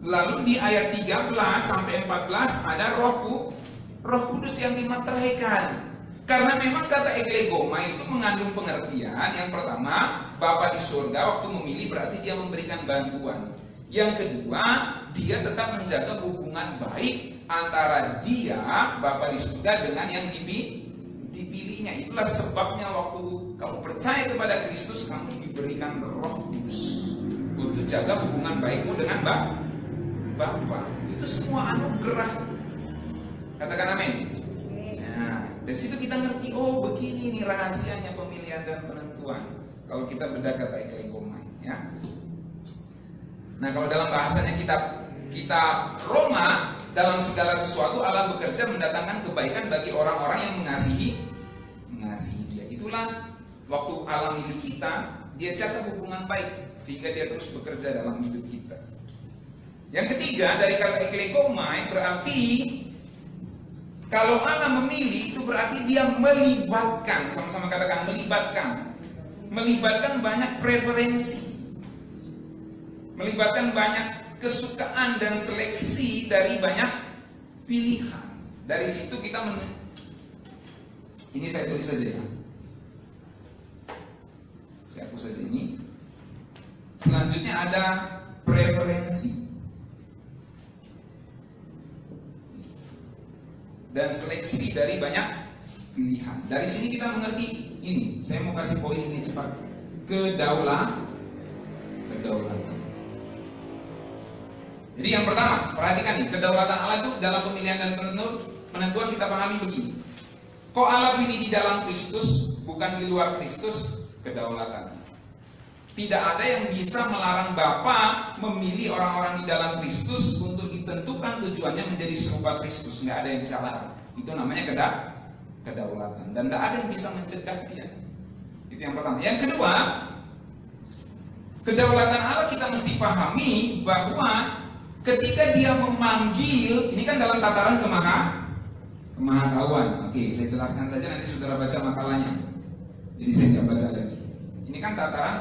Lalu di ayat tiga belas sampai empat belas ada roh, roh kudus yang dimateraikan. Karena memang kata eklegoma itu mengandung pengertian. Yang pertama, Bapa di surga waktu memilih berarti dia memberikan bantuan. Yang kedua, dia tetap menjaga hubungan baik antara dia, Bapa di surga, dengan yang dipilih, dipilihnya. Itulah sebabnya waktu kamu percaya kepada Kristus, kamu diberikan roh kudus untuk jaga hubungan baikmu dengan Bapa. Bapa, itu semua anugerah. Katakan amin. Nah, dari situ kita ngerti, oh begini nih rahasianya pemilihan dan penentuan. Kalau kita bedah kata eklegoma, ya. Nah, kalau dalam bahasanya kita kita Roma, dalam segala sesuatu Allah bekerja mendatangkan kebaikan bagi orang-orang yang mengasihi mengasihi Dia. Itulah waktu Allah milih kita, Dia jaga hubungan baik sehingga Dia terus bekerja dalam hidup kita. Yang ketiga dari kata eklegomai berarti kalau Allah memilih itu berarti Dia melibatkan, sama-sama katakan melibatkan, melibatkan banyak preferensi, melibatkan banyak kesukaan dan seleksi dari banyak pilihan. Dari situ kita men... ini saya tulis saja ya, saya hapus saja ini. Selanjutnya ada preferensi dan seleksi dari banyak pilihan. Dari sini kita mengerti ini. Saya mau kasih poin ini cepat. Kedaulatan. Kedaulatan. Jadi yang pertama, perhatikan nih, kedaulatan Allah itu dalam pemilihan dan penentuan kita pahami begini. Kok Allah pilih di dalam Kristus, bukan di luar Kristus? Kedaulatan. Tidak ada yang bisa melarang Bapa memilih orang-orang di dalam Kristus untuk ditentukan tujuannya menjadi serupa Kristus. Nggak ada yang bisa larang. Itu namanya kedau kedaulatan. Dan nggak ada yang bisa mencegah dia. Itu yang pertama. Yang kedua, kedaulatan Allah kita mesti pahami bahwa ketika Dia memanggil, ini kan dalam tataran kemaha kemahatauan. Oke, saya jelaskan saja, nanti saudara baca makalahnya. Jadi saya nggak baca lagi. Ini kan tataran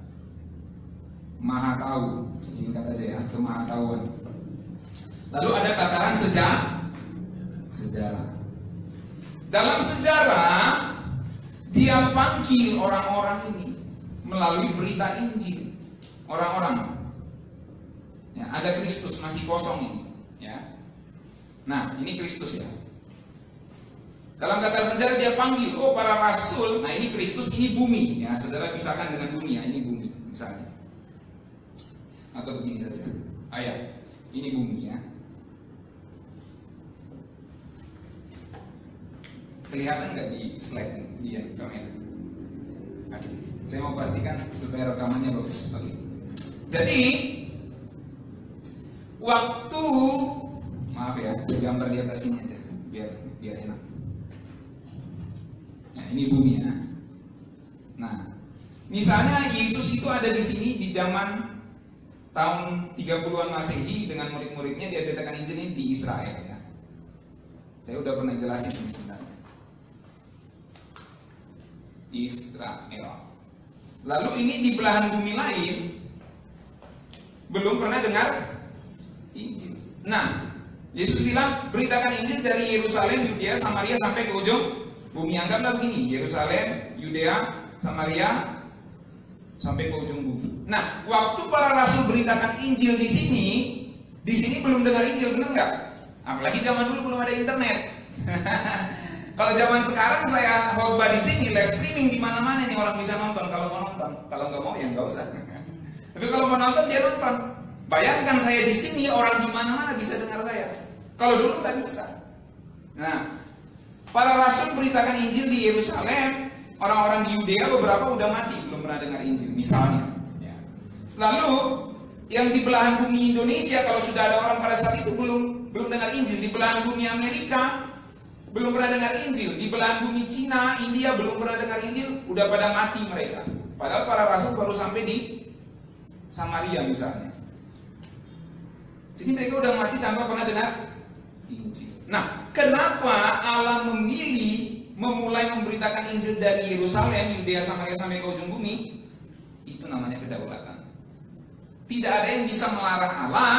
maha tahu, singkat aja ya, kemahatauan. Lalu ada tataran sejarah. Sejarah. Dalam sejarah Dia panggil orang-orang ini melalui berita Injil. Orang-orang. Ya, ada Kristus masih kosong ini, ya. Nah, ini Kristus ya. Dalam kata sejarah Dia panggil, oh para rasul. Nah, ini Kristus, ini bumi. Ya, saudara pisahkan dengan bumi ya, ini bumi misalnya. Atau begini saja. Ayat, ini bumi ya. Kelihatan nggak di slide di kamera? Oke, saya mau pastikan supaya rekamannya bagus. Oke. Jadi waktu, maaf ya, saya gambar di atas ini aja, biar biar enak. Nah, ini bumi ya. Nah, misalnya Yesus itu ada di sini di zaman tahun tiga puluhan Masehi dengan murid-muridnya, dia beritakan Injil ini di Israel ya. Saya udah pernah jelasin ini sebenarnya. Israel. Lalu ini di belahan bumi lain belum pernah dengar Injil. Nah, Yesus bilang beritakan Injil dari Yerusalem, Yudea, Samaria sampai ke ujung bumi. Anggaplah begini, Yerusalem, Yudea, Samaria sampai ke ujung bumi. Nah, waktu para rasul beritakan Injil di sini, di sini belum dengar Injil, benar nggak? Apalagi zaman dulu belum ada internet. Kalau zaman sekarang saya khotbah di sini, live streaming di mana-mana nih orang bisa nonton. Kalau mau nonton, kalau nggak mau ya nggak usah. Tapi kalau mau nonton dia nonton. Bayangkan saya di sini, orang di mana-mana bisa dengar saya. Kalau dulu nggak bisa. Nah, para rasul beritakan Injil di Yerusalem, orang-orang di Yudea beberapa udah mati, belum pernah dengar Injil, misalnya. Ya. Lalu yang di belahan bumi Indonesia, kalau sudah ada orang pada saat itu belum belum dengar Injil, di belahan bumi Amerika belum pernah dengar Injil, di belahan bumi Cina, India belum pernah dengar Injil, udah pada mati mereka. Padahal para rasul baru sampai di Samaria misalnya. Jadi mereka udah mati tanpa pernah dengar Injil. Nah, kenapa Allah memilih memulai memberitakan Injil dari Yerusalem, Yudea, Samaria sampai ke ujung bumi? Itu namanya kedaulatan. Tidak ada yang bisa melarang Allah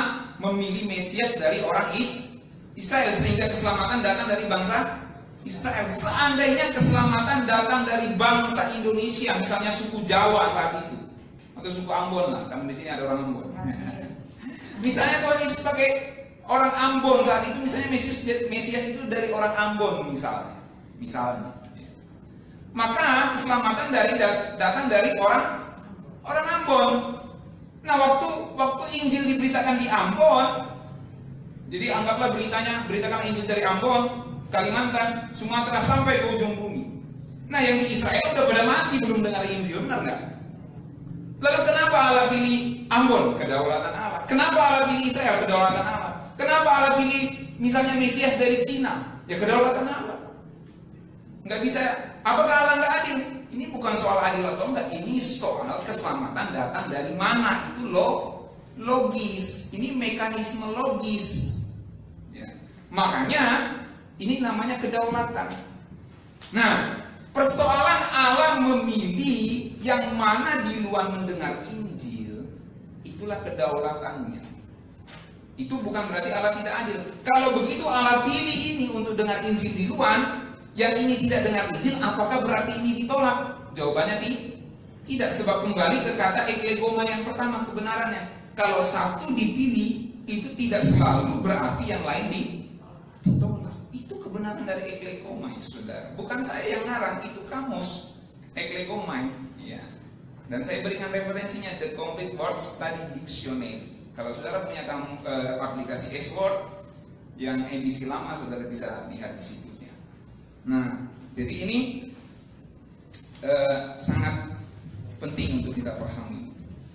memilih Mesias dari orang Is Israel, sehingga keselamatan datang dari bangsa Israel. Seandainya keselamatan datang dari bangsa Indonesia, misalnya suku Jawa saat itu, atau suku Ambon lah, kan di sini ada orang Ambon. Misalnya Tuhan Yesus pakai orang Ambon saat itu, misalnya Mesias, Mesias itu dari orang Ambon misalnya, misalnya, maka keselamatan dari datang dari orang orang Ambon. Nah, waktu waktu Injil diberitakan di Ambon, jadi anggaplah beritanya, beritakan Injil dari Ambon, Kalimantan, Sumatera sampai ke ujung bumi. Nah, yang di Israel udah pada mati belum dengar Injil, benar nggak? Lalu kenapa Allah pilih Ambon? Kedaulatan Allah. Kenapa Allah pilih Israel? Kedaulatan Allah. Kenapa Allah pilih misalnya Mesias dari Cina? Ya kedaulatan Allah. Nggak bisa. Apakah Allah nggak adil? Ini bukan soal adil atau enggak. Ini soal keselamatan datang dari mana. Itu lo logis. Ini mekanisme logis. Ya. Makanya ini namanya kedaulatan. Nah, persoalan Allah memilih yang mana di luar mendengar Injil, itulah kedaulatannya. Itu bukan berarti Allah tidak adil. Kalau begitu Allah pilih ini untuk dengar Injil di luar, yang ini tidak dengar Injil, apakah berarti ini ditolak? Jawabannya tidak. Sebab kembali ke kata eklegoma yang pertama, kebenarannya. Kalau satu dipilih, itu tidak selalu berarti yang lain ditolak. Itu kebenaran dari eklegomai, saudara. Bukan saya yang ngarang, itu kamus eklegomai. Ya. Dan saya berikan referensinya, The Complete Word Study Dictionary. Kalau saudara punya kamu, eh, aplikasi S-Word yang edisi lama, saudara bisa lihat di situ. Ya. Nah, jadi ini eh, sangat penting untuk kita pahami.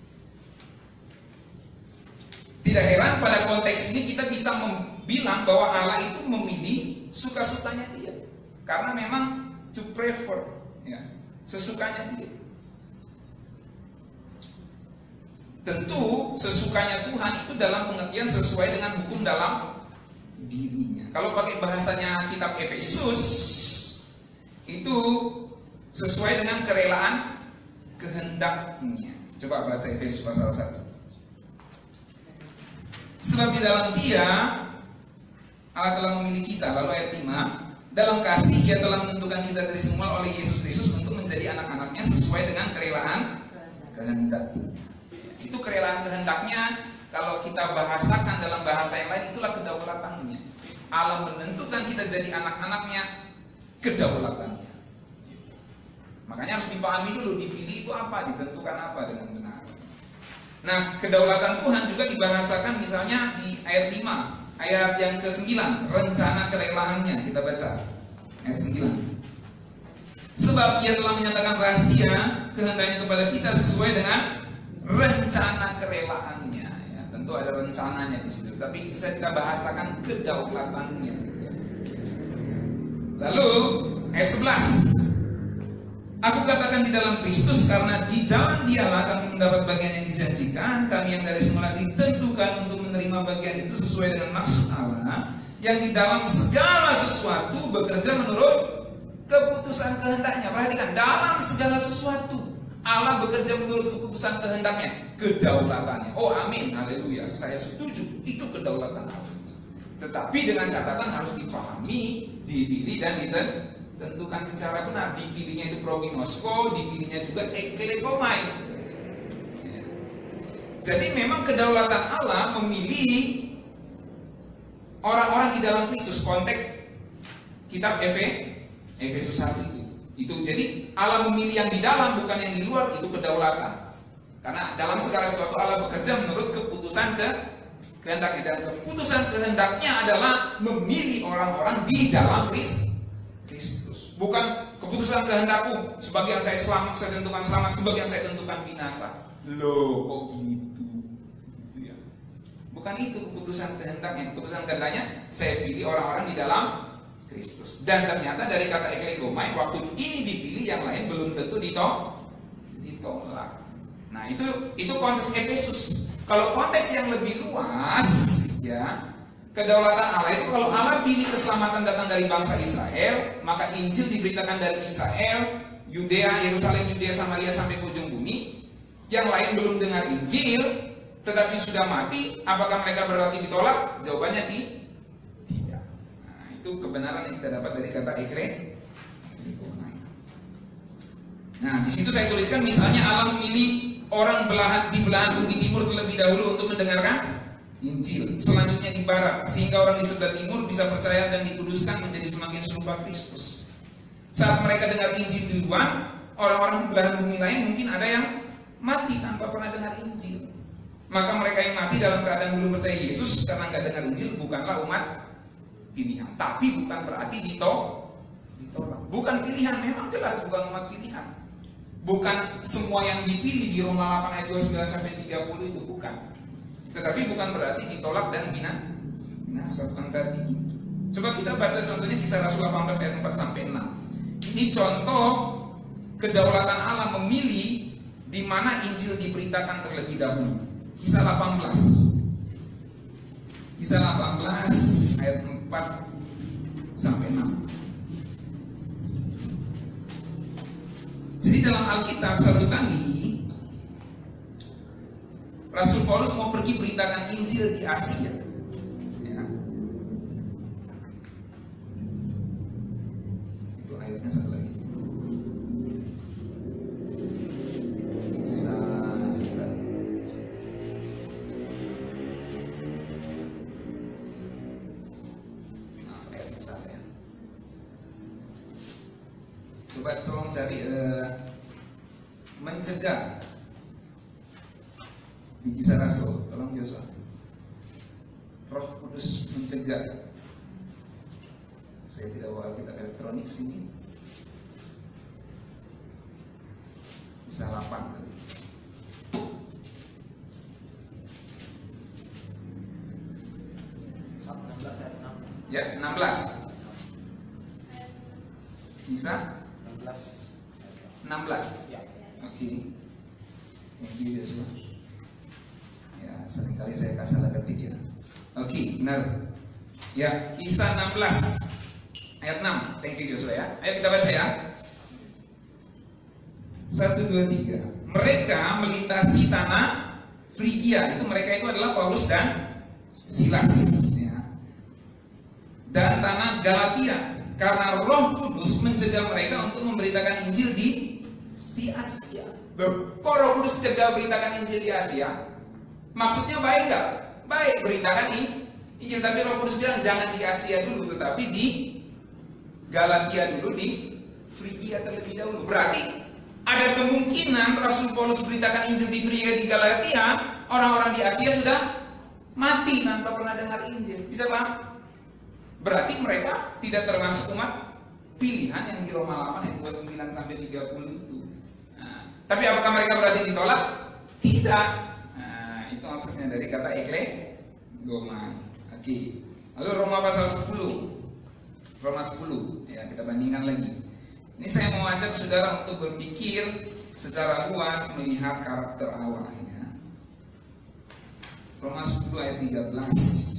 Tidak heran pada konteks ini kita bisa bilang bahwa Allah itu memilih suka-sukanya dia, karena memang to prefer, ya, sesukanya dia. Tentu sesukanya Tuhan itu dalam pengertian sesuai dengan hukum dalam dirinya. Kalau pakai bahasanya kitab Efesus, itu sesuai dengan kerelaan kehendaknya. Coba baca Efesus pasal satu. Sebab di dalam dia Allah telah memilih kita. Lalu ayat lima, dalam kasih ia telah menentukan kita dari semula oleh Yesus Kristus untuk menjadi anak-anaknya sesuai dengan kerelaan kehendak. Itu kerelaan kehendaknya. Kalau kita bahasakan dalam bahasa yang lain, itulah kedaulatannya. Allah menentukan kita jadi anak-anaknya, kedaulatannya. Makanya harus dipahami dulu, dipilih itu apa, ditentukan apa dengan benar. Nah, kedaulatan Tuhan juga dibahasakan misalnya di ayat lima, ayat yang ke sembilan, rencana kerelaannya. Kita baca ayat sembilan. Sebab ia telah menyatakan rahasia kehendaknya kepada kita sesuai dengan rencana kerelaannya. Ya, tentu ada rencananya di situ, tapi bisa kita bahasakan kedaulatannya. Lalu ayat sebelas. Aku katakan di dalam Kristus, karena di dalam dialah kami mendapat bagian yang dijanjikan. Kami yang dari semula ditentukan untuk menerima bagian itu sesuai dengan maksud Allah, yang di dalam segala sesuatu bekerja menurut keputusan kehendaknya. Perhatikan, dalam segala sesuatu Allah bekerja menurut keputusan kehendaknya, kedaulatannya. Oh amin, haleluya, saya setuju, itu kedaulatan Allah. Tetapi dengan catatan harus dipahami, dipilih dan ditentukan. Tentukan secara benar. Dipilihnya itu proginosko, dipilihnya juga eklegomai. Jadi memang kedaulatan Allah memilih orang-orang di dalam Kristus. Konteks kitab Efesus satu itu. Itu jadi Allah memilih yang di dalam, bukan yang di luar. Itu kedaulatan. Karena dalam segala sesuatu Allah bekerja menurut keputusan ke kehendaknya, dan keputusan kehendaknya adalah memilih orang-orang di dalam Kristus. Bukan keputusan kehendakku, sebagian saya selamat, saya tentukan selamat, sebagian saya tentukan binasa. Loh, kok gitu? Gitu ya. Bukan itu keputusan kehendaknya. Keputusan kehendaknya, saya pilih orang-orang di dalam Kristus. Dan ternyata dari kata eklegomai, waktu ini dipilih, yang lain belum tentu ditolak. Nah, itu itu konteks Efesus. Kalau konteks yang lebih luas, ya, kedaulatan Allah itu, kalau Allah pilih keselamatan datang dari bangsa Israel, maka Injil diberitakan dari Israel, Yudea, Yerusalem, Yudea, Samaria sampai ke ujung bumi. Yang lain belum dengar Injil, tetapi sudah mati, apakah mereka berarti ditolak? Jawabannya tidak. Nah, itu kebenaran yang kita dapat dari kata ekre. Nah, di situ saya tuliskan misalnya Allah memilih orang belahan di belahan bumi timur terlebih dahulu untuk mendengarkan Injil, selanjutnya di barat, sehingga orang di sebelah timur bisa percaya dan dikuduskan menjadi semakin serupa Kristus. Saat mereka dengar Injil di luar, orang-orang di belahan bumi lain mungkin ada yang mati tanpa pernah dengar Injil. Maka mereka yang mati dalam keadaan belum percaya Yesus karena nggak dengar Injil bukanlah umat pilihan, tapi bukan berarti ditolak. Bukan pilihan, memang jelas bukan umat pilihan. Bukan semua yang dipilih di Roma delapan ayat dua puluh sembilan sampai tiga puluh itu bukan. Tetapi bukan berarti ditolak dan binasa, bukan berarti gitu. Coba kita baca contohnya Kisah Rasul delapan belas ayat empat sampai enam. Ini contoh kedaulatan Allah memilih di mana Injil diberitakan terlebih dahulu. Kisah delapan belas. Kisah delapan belas ayat empat sampai enam. Jadi dalam Alkitab satu kali Rasul Paulus mau pergi beritakan Injil di Asia, ya. Itu ayatnya satu lagi. Bisa sebentar. Nah, ayatnya salah ya. Coba tolong cari uh, mencegah di Kisah Rasul, tolong Joshua. Roh Kudus mencegah. Saya tidak bawa kitab elektronik sini. Kisah delapan tadi. Ya, enam belas. Kisah enam belas. Ya. Oke. Okay. Thank you Joshua. Ya, seringkali saya kasih salah ketik ya. Oke, okay, benar. Ya, Kisah enam belas ayat enam. Thank you Joshua ya. Ayo kita baca ya. satu dua tiga. Mereka melintasi tanah Frigia. Itu mereka itu adalah Paulus dan Silas ya. Dan tanah Galatia. Karena Roh Kudus mencegah mereka untuk memberitakan Injil di di Asia. Loh, kok Roh Kudus cegah beritakan Injil di Asia? Maksudnya baik nggak? Baik, beritakan Injil, tapi Roh Kudus bilang jangan di Asia dulu, tetapi di Galatia dulu, di Frigia terlebih dahulu. Berarti ada kemungkinan Rasul Paulus beritakan Injil di Frigia, di Galatia, orang-orang di Asia sudah mati tanpa pernah dengar Injil. Bisa paham? Berarti mereka tidak termasuk umat pilihan yang di Roma delapan ayat dua puluh sembilan sampai tiga puluh itu. Nah, tapi apakah mereka berarti ditolak? Tidak. Nah, itu maksudnya dari kata ekle gomai. Oke. Lalu Roma pasal sepuluh. Roma sepuluh. Ya, kita bandingkan lagi. Ini saya mau ajak saudara untuk berpikir secara luas melihat karakter Allah ya. Roma sepuluh ayat tiga belas.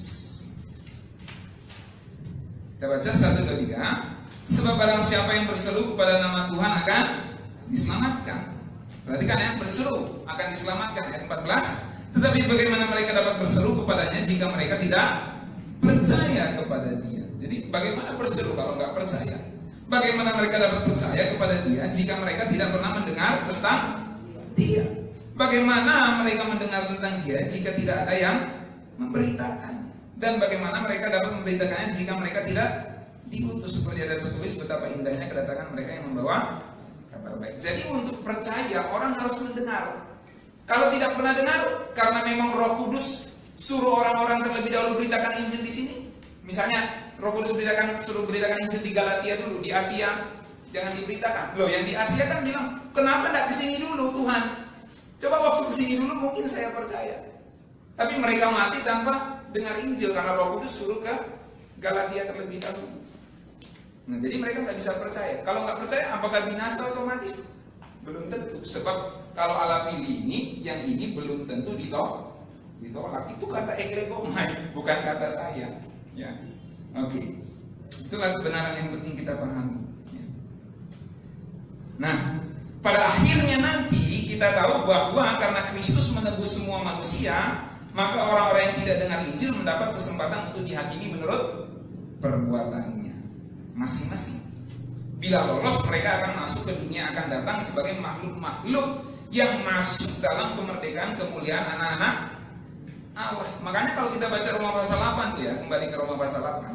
Kita baca satu dua tiga. Sebab barang siapa yang berseru kepada nama Tuhan akan diselamatkan. Perhatikan ya, berseru akan diselamatkan ayat empat belas. Tetapi bagaimana mereka dapat berseru kepadanya jika mereka tidak percaya kepada Dia? Jadi bagaimana berseru kalau nggak percaya? Bagaimana mereka dapat percaya kepada Dia jika mereka tidak pernah mendengar tentang Dia? Bagaimana mereka mendengar tentang Dia jika tidak ada yang memberitakan? Dan bagaimana mereka dapat memberitakannya jika mereka tidak diutus? Seperti ada tertulis betapa indahnya kedatangan mereka yang membawa kabar baik. Jadi untuk percaya orang harus mendengar. Kalau tidak pernah dengar, karena memang Roh Kudus suruh orang-orang terlebih dahulu beritakan Injil di sini. Misalnya Roh Kudus beritakan, suruh beritakan Injil di Galatia dulu, di Asia jangan diberitakan. Loh, yang di Asia kan bilang, kenapa tidak kesini dulu Tuhan? Coba waktu kesini dulu mungkin saya percaya. Tapi mereka mati tanpa dengar Injil karena Roh Kudus suruh ke Galatia terlebih dahulu. Nah, jadi mereka nggak bisa percaya. Kalau nggak percaya, apakah binasa otomatis? Belum tentu. Sebab kalau Allah pilih ini, yang ini belum tentu ditolak. Ditolak. Itu kata eklegomai, bukan kata saya. Ya, oke. Okay. Itulah kebenaran yang penting kita pahami. Ya. Nah, pada akhirnya nanti kita tahu bahwa karena Kristus menebus semua manusia, maka orang-orang yang tidak dengar Injil mendapat kesempatan untuk dihakimi menurut perbuatannya masing-masing. Bila lolos, mereka akan masuk ke dunia akan datang sebagai makhluk-makhluk yang masuk dalam kemerdekaan kemuliaan anak-anak Allah. Makanya kalau kita baca Roma pasal delapan tuh ya, kembali ke Roma pasal delapan.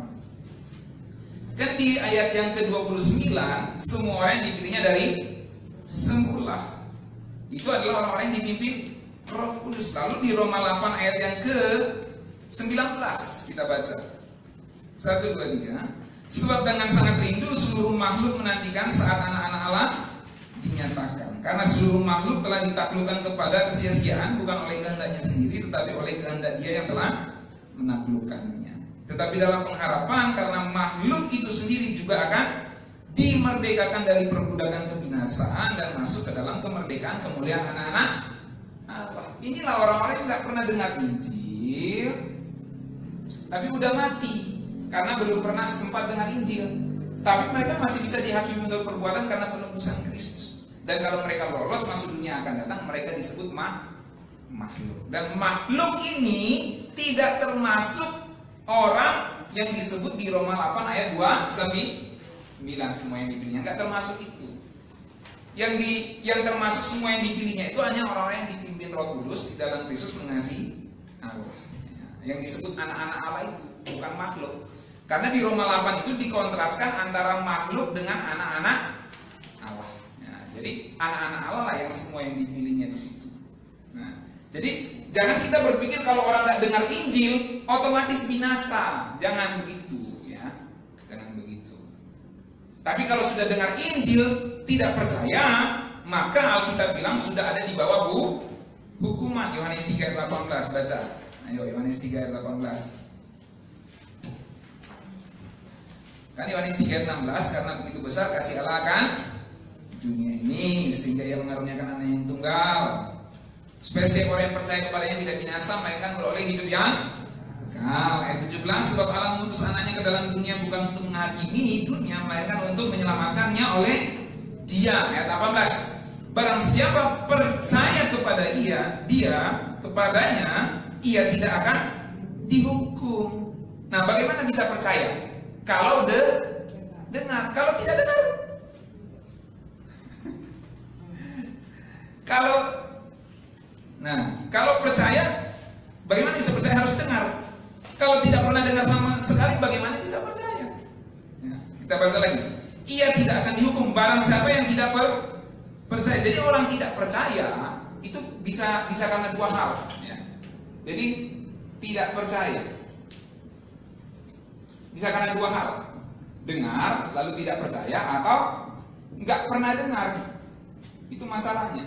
Kan di ayat yang ke dua puluh sembilan, semua orang yang dipilihnya dari semula. Itu adalah orang-orang yang dipimpin Roh Kudus. Lalu di Roma delapan ayat yang ke sembilan belas kita baca. satu, dua, tiga. Sebab dengan sangat rindu seluruh makhluk menantikan saat anak-anak Allah dinyatakan. Karena seluruh makhluk telah ditaklukkan kepada kesia-siaan, bukan oleh kehendaknya sendiri, tetapi oleh kehendak Dia yang telah menaklukkannya. Tetapi dalam pengharapan, karena makhluk itu sendiri juga akan dimerdekakan dari perbudakan kebinasaan dan masuk ke dalam kemerdekaan kemuliaan anak-anak Allah. Inilah orang-orang yang tidak pernah dengar Injil, tapi udah mati karena belum pernah sempat dengar Injil. Tapi mereka masih bisa dihakimi untuk perbuatan karena penebusan Kristus. Dan kalau mereka lolos masuk dunia akan datang, mereka disebut mah, makhluk. Dan makhluk ini tidak termasuk orang yang disebut di Roma delapan ayat dua sampai sembilan, semua yang dipilihnya. Enggak termasuk itu. Yang di yang termasuk semua yang dipilihnya itu hanya orang-orang yang dipimpin Roh Kudus di dalam Kristus mengasihi Allah. Yang disebut anak-anak Allah itu bukan makhluk. Karena di Roma delapan itu dikontraskan antara makhluk dengan anak-anak Allah. Nah, jadi anak-anak Allah lah yang semua yang dipilihnya di situ. Nah, jadi jangan kita berpikir kalau orang tidak dengar Injil otomatis binasa. Jangan begitu, ya. Jangan begitu. Tapi kalau sudah dengar Injil tidak percaya, maka Alkitab bilang sudah ada di bawah hukuman. Yohanes tiga ayat delapan belas, baca. Ayo Yohanes tiga ayat delapan belas. Kan Yohanes tiga ayat enam belas, karena begitu besar kasih Allah akan dunia ini sehingga Ia mengaruniakan Anak yang tunggal, supaya setiap orang yang percaya kepadanya tidak binasa melainkan beroleh hidup yang kekal. Ayat tujuh belas, sebab Allah mengutus Anaknya ke dalam dunia bukan untuk menghakimi dunia, melainkan untuk menyelamatkannya oleh Dia. Ayat delapan belas, barang siapa percaya kepada Ia, Dia kepadanya, ia tidak akan dihukum. Nah, bagaimana bisa percaya? Kalau de dengar, kalau tidak dengar. Kalau Nah, kalau percaya, bagaimana bisa percaya? Harus dengar. Kalau tidak pernah dengar sama sekali, bagaimana bisa percaya? Ya, kita baca lagi. Ia tidak akan dihukum barang siapa yang tidak per percaya. Jadi orang tidak percaya itu bisa bisa karena dua hal. Ya. Jadi tidak percaya bisa karena dua hal. Dengar lalu tidak percaya, atau nggak pernah dengar. Itu masalahnya.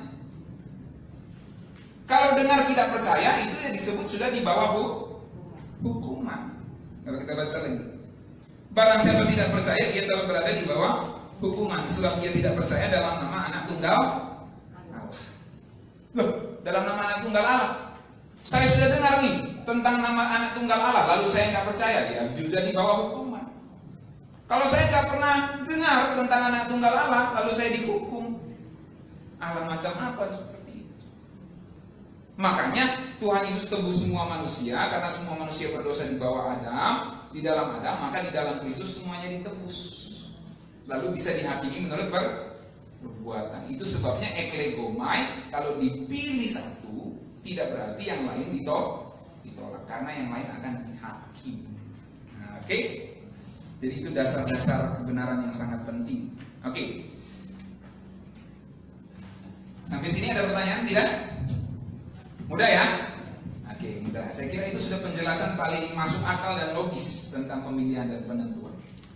Kalau dengar tidak percaya, itu yang disebut sudah di bawah hukuman. Kalau kita baca lagi, barang siapa tidak percaya, ia telah berada di bawah hukuman, sebab ia tidak percaya dalam nama Anak Tunggal Allah. Loh, dalam nama Anak Tunggal Allah, saya sudah dengar nih tentang nama Anak Tunggal Allah, lalu saya nggak percaya, ya sudah di bawah hukuman. Kalau saya nggak pernah dengar tentang Anak Tunggal Allah, lalu saya dihukum, Allah macam apa seperti itu? Makanya Tuhan Yesus tebus semua manusia, karena semua manusia berdosa di bawah Adam, di dalam Adam, maka di dalam Kristus semuanya ditebus, lalu bisa dihakimi menurut perbuatan. Itu sebabnya eklegomai, kalau dipilih satu, tidak berarti yang lain ditolak, karena yang lain akan dihakimi. Nah, oke, okay? Jadi itu dasar-dasar kebenaran yang sangat penting. Oke, okay. Sampai sini ada pertanyaan tidak? Mudah ya? Oke, okay, mudah. Saya kira itu sudah penjelasan paling masuk akal dan logis tentang pemilihan dan penentuan.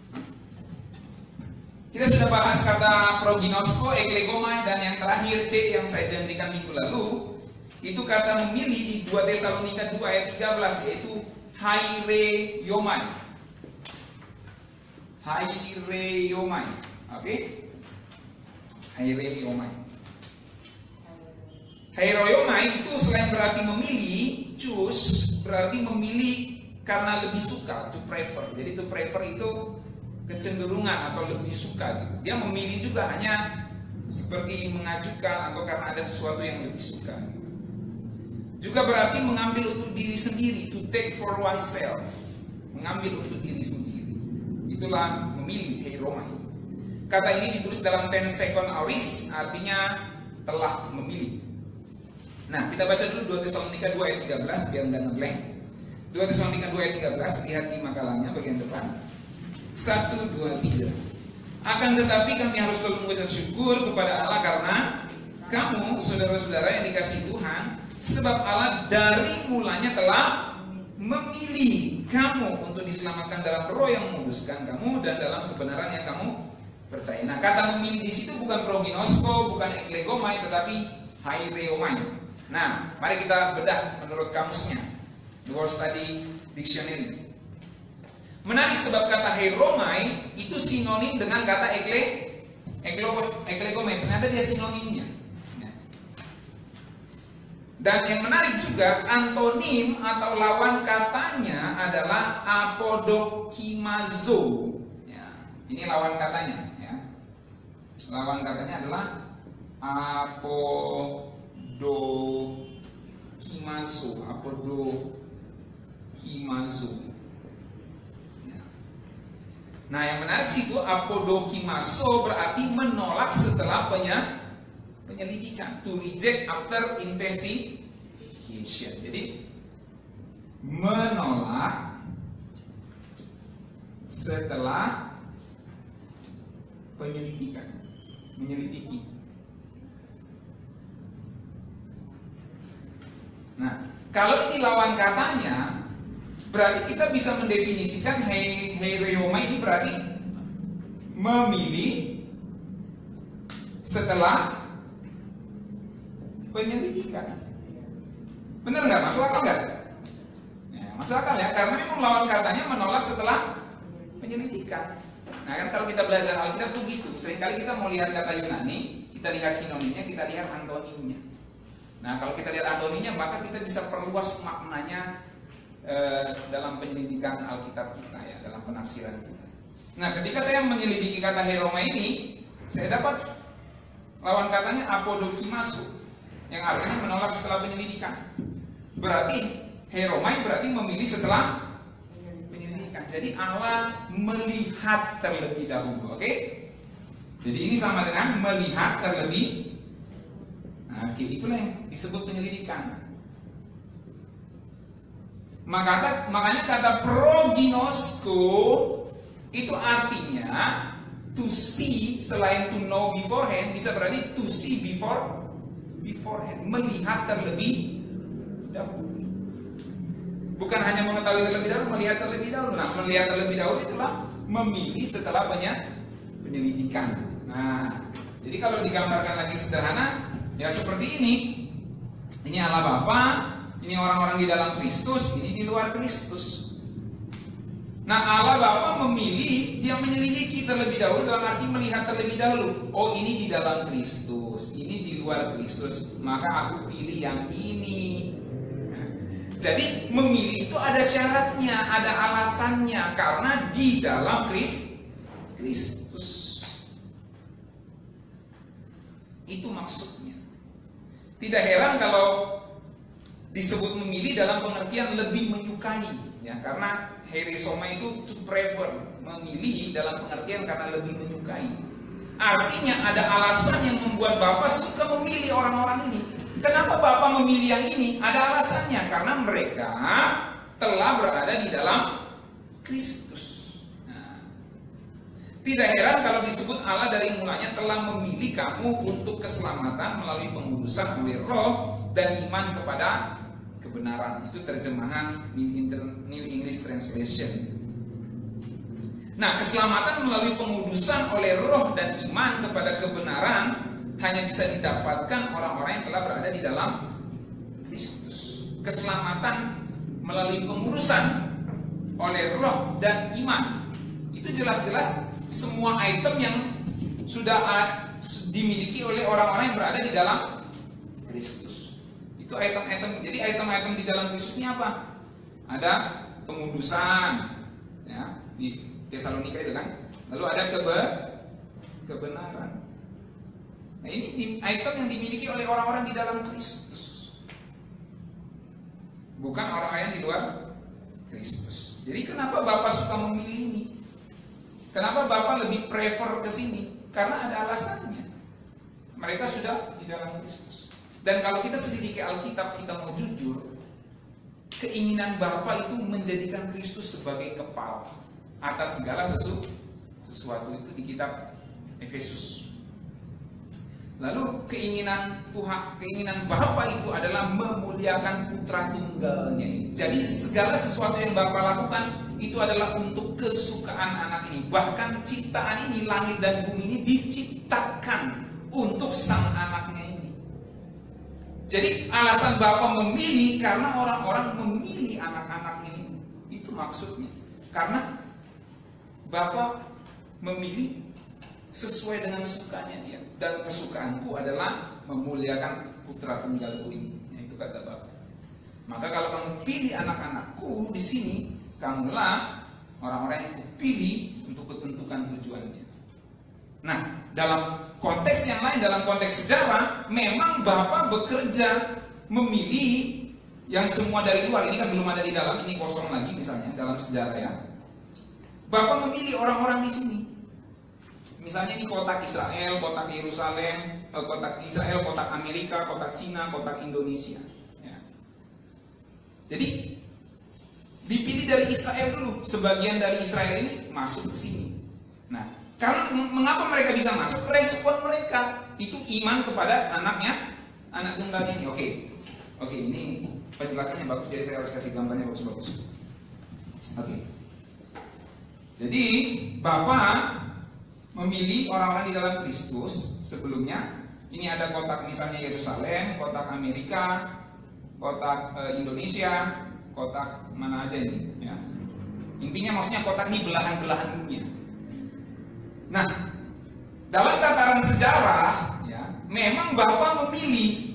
Kita sudah bahas kata proginosko, eklegomai, dan yang terakhir C yang saya janjikan minggu lalu, itu kata memilih di dua Tesalonika dua ayat tiga belas, yaitu haireiomai. Haireiomai. Oke? Okay? Haireiomai. Haireiomai itu selain berarti memilih, choose berarti memilih karena lebih suka, to prefer. Jadi to prefer itu kecenderungan atau lebih suka gitu. Dia memilih juga hanya seperti mengajukan atau karena ada sesuatu yang lebih suka. Juga berarti mengambil untuk diri sendiri, to take for oneself, mengambil untuk diri sendiri. Itulah memilih, heiromai. Kata ini ditulis dalam ten second aorist, artinya telah memilih. Nah, kita baca dulu dua Tesalonika dua ayat tiga belas biar nggak ngeblank. dua Tesalonika dua ayat tiga belas, lihat di makalahnya bagian depan. satu, dua, tiga. Akan tetapi kami harus selalu mengucap syukur kepada Allah karena kamu, saudara-saudara yang dikasihi Tuhan, sebab Allah dari mulanya telah memilih kamu untuk diselamatkan dalam roh yang menguduskan kamu dan dalam kebenaran yang kamu percaya. Nah, kata memilih di situ bukan proginosko, bukan eklegomai, tetapi haireomai. Nah, mari kita bedah menurut kamusnya, The Word Study Dictionary. Menarik sebab kata heiromai itu sinonim dengan kata ekle, eklegomai. Ternyata dia sinonimnya. Dan yang menarik juga, antonim atau lawan katanya adalah apodokimazo. Ya, ini lawan katanya. Ya. Lawan katanya adalah apodokimazo. Apodokimazo. Ya. Nah, yang menarik itu apodokimazo berarti menolak setelah penyakit. Penyelidikan, to reject after investigation. Jadi menolak setelah penyelidikan, menyelidiki. Nah, kalau ini lawan katanya, berarti kita bisa mendefinisikan heiromai ini berarti memilih setelah penyelidikan. Benar nggak? Masuk akal nggak? Ya, masuk akal ya, karena memang lawan katanya menolak setelah penyelidikan. Nah kan kalau kita belajar Alkitab tuh gitu. Seringkali kita mau lihat kata Yunani, kita lihat sinonimnya, kita lihat antonimnya. Nah kalau kita lihat antonimnya, maka kita bisa perluas maknanya eh, dalam penyelidikan Alkitab kita ya, dalam penafsiran kita. Nah ketika saya menyelidiki kata heiromai ini, saya dapat lawan katanya apodokimazo, yang artinya menolak setelah penyelidikan. Berarti heiromai berarti memilih setelah penyelidikan. Jadi Allah melihat terlebih dahulu, oke? Okay? Jadi ini sama dengan melihat terlebih. Nah, oke, itulah yang disebut penyelidikan. Maka, makanya kata proginosko itu artinya to see selain to know beforehand, bisa berarti to see before beforehand, melihat terlebih dahulu. Bukan hanya mengetahui terlebih dahulu, melihat terlebih dahulu. Nah, melihat terlebih dahulu itulah memilih setelah penyelidikan. Nah, jadi kalau digambarkan lagi sederhana, ya seperti ini. Ini Allah Bapa, ini orang-orang di dalam Kristus, ini di luar Kristus. Nah, Allah Bapa memilih, dia menyelidiki terlebih dahulu dalam arti melihat terlebih dahulu. Oh, ini di dalam Kristus, ini di luar Kristus, maka aku pilih yang ini. Jadi memilih itu ada syaratnya, ada alasannya, karena di dalam Kristus. Itu maksudnya. Tidak heran kalau disebut memilih dalam pengertian lebih menyukai, ya, karena heirosoma itu to prefer, memilih dalam pengertian karena lebih menyukai. Artinya ada alasan yang membuat Bapak suka memilih orang-orang ini. Kenapa Bapak memilih yang ini? Ada alasannya, karena mereka telah berada di dalam Kristus. Nah, tidak heran kalau disebut Allah dari mulanya telah memilih kamu untuk keselamatan melalui pengudusan oleh Roh dan iman kepada kebenaran. Itu terjemahan New English Translation. Nah, keselamatan melalui pengudusan oleh Roh dan iman kepada kebenaran hanya bisa didapatkan orang-orang yang telah berada di dalam Kristus. Keselamatan melalui pengudusan oleh Roh dan iman, itu jelas-jelas semua item yang sudah dimiliki oleh orang-orang yang berada di dalam Kristus. Itu item-item. Jadi item-item di dalam Kristus ini apa? Ada pengudusan, ya, di Tesalonika itu kan. Lalu ada kebe kebenaran. Nah, ini item yang dimiliki oleh orang-orang di dalam Kristus, bukan orang-orang yang di luar Kristus. Jadi kenapa Bapak suka memilih ini? Kenapa Bapak lebih prefer ke sini? Karena ada alasannya. Mereka sudah di dalam Kristus. Dan kalau kita selidiki Alkitab, kita mau jujur, keinginan Bapa itu menjadikan Kristus sebagai kepala atas segala sesuatu, sesuatu itu di kitab Efesus. Lalu keinginan Tuhan, keinginan Bapa itu adalah memuliakan putra tunggalnya ini. Jadi segala sesuatu yang Bapa lakukan itu adalah untuk kesukaan anak ini. Bahkan ciptaan ini, langit dan bumi ini diciptakan untuk sang anaknya ini. Jadi alasan Bapa memilih karena orang-orang memilih anak-anaknya ini. Itu maksudnya. Karena Bapa memilih sesuai dengan sukanya dia. Dan kesukaanku adalah memuliakan putra tunggalku ini. Itu kata Bapa. Maka kalau kamu pilih anak-anakku di sini, kamulah orang-orang yang kupilih untuk ketentukan tujuannya. Nah, dalam konteks yang lain, dalam konteks sejarah, memang Bapa bekerja memilih yang semua dari luar. Ini kan belum ada di dalam, ini kosong lagi misalnya dalam sejarah ya. Bapa memilih orang-orang di sini. Misalnya ini kotak Israel, kotak Yerusalem, kotak Israel, kotak Amerika, kotak Cina, kotak Indonesia. Ya. Jadi dipilih dari Israel dulu. Sebagian dari Israel ini masuk ke sini. Nah, karena mengapa mereka bisa masuk? Respon mereka itu iman kepada anaknya, anak tunggal ini. Oke, oke ini penjelasannya bagus. Jadi saya harus kasih gambarnya bagus-bagus. Oke. Jadi Bapa memilih orang-orang di dalam Kristus sebelumnya. Ini ada kotak misalnya Yerusalem, kotak Amerika, kotak e, Indonesia, kotak mana aja ini. Ya. Intinya maksudnya kotak ini belahan-belahan dunia. Nah, dalam tataran sejarah, ya, memang Bapa memilih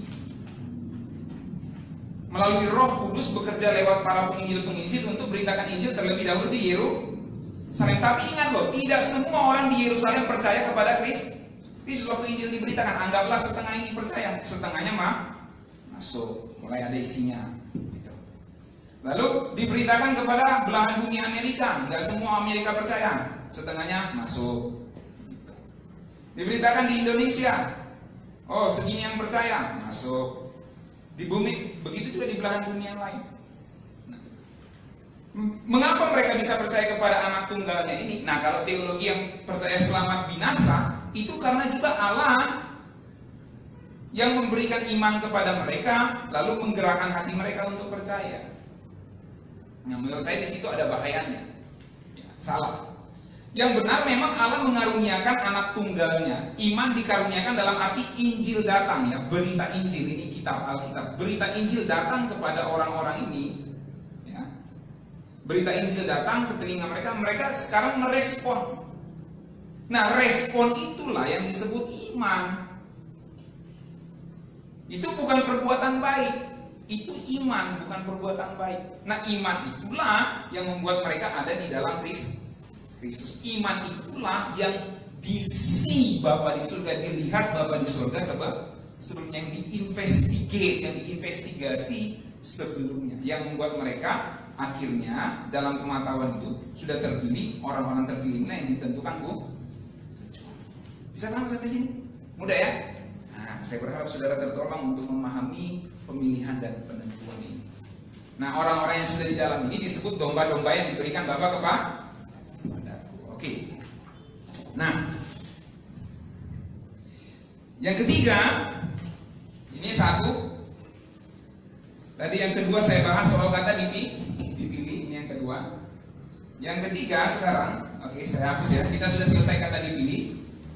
melalui Roh Kudus bekerja lewat para penginjil-penginjil untuk beritakan Injil terlebih dahulu di Yerusalem. Tapi ingat loh, tidak semua orang di Yerusalem percaya kepada Kristus. Kristus waktu Injil diberitakan, anggaplah setengah ini percaya, setengahnya mah masuk, mulai ada isinya. Gitu. Lalu diberitakan kepada belahan bumi Amerika, nggak semua Amerika percaya, setengahnya masuk. Gitu. Diberitakan di Indonesia, oh segini yang percaya, masuk. Di bumi, begitu juga di belahan bumi yang lain. Mengapa mereka bisa percaya kepada anak tunggalnya ini? Nah, kalau teologi yang percaya selamat binasa, itu karena juga Allah yang memberikan iman kepada mereka, lalu menggerakkan hati mereka untuk percaya. Nah, menurut saya di situ ada bahayanya. Ya, salah. Yang benar memang Allah mengaruniakan anak tunggalnya. Iman dikaruniakan dalam arti Injil datang ya, berita Injil ini kitab Alkitab. Berita Injil datang kepada orang-orang ini. Berita Injil datang ke telinga mereka, mereka sekarang merespon. Nah, respon itulah yang disebut iman. Itu bukan perbuatan baik, itu iman, bukan perbuatan baik. Nah, iman itulah yang membuat mereka ada di dalam Kristus. Iman itulah yang disi Bapa di surga, dilihat Bapa di surga sebab sebelumnya yang diinvestigate, yang diinvestigasi sebelumnya, yang membuat mereka akhirnya dalam pengetahuan itu sudah terpilih, orang-orang terpilihnya yang ditentukan Bu. Bisa paham sampai sini? Mudah ya? Nah, saya berharap saudara tertolong untuk memahami pemilihan dan penentuan ini. Nah, orang-orang yang sudah di dalam ini disebut domba-domba yang diberikan Bapa kepadaku. Oke. Nah, yang ketiga, ini satu. Tadi yang kedua saya bahas soal kata dipilih. Dipilih, ini yang kedua. Yang ketiga sekarang, oke saya hapus ya. Kita sudah selesai kata dipilih.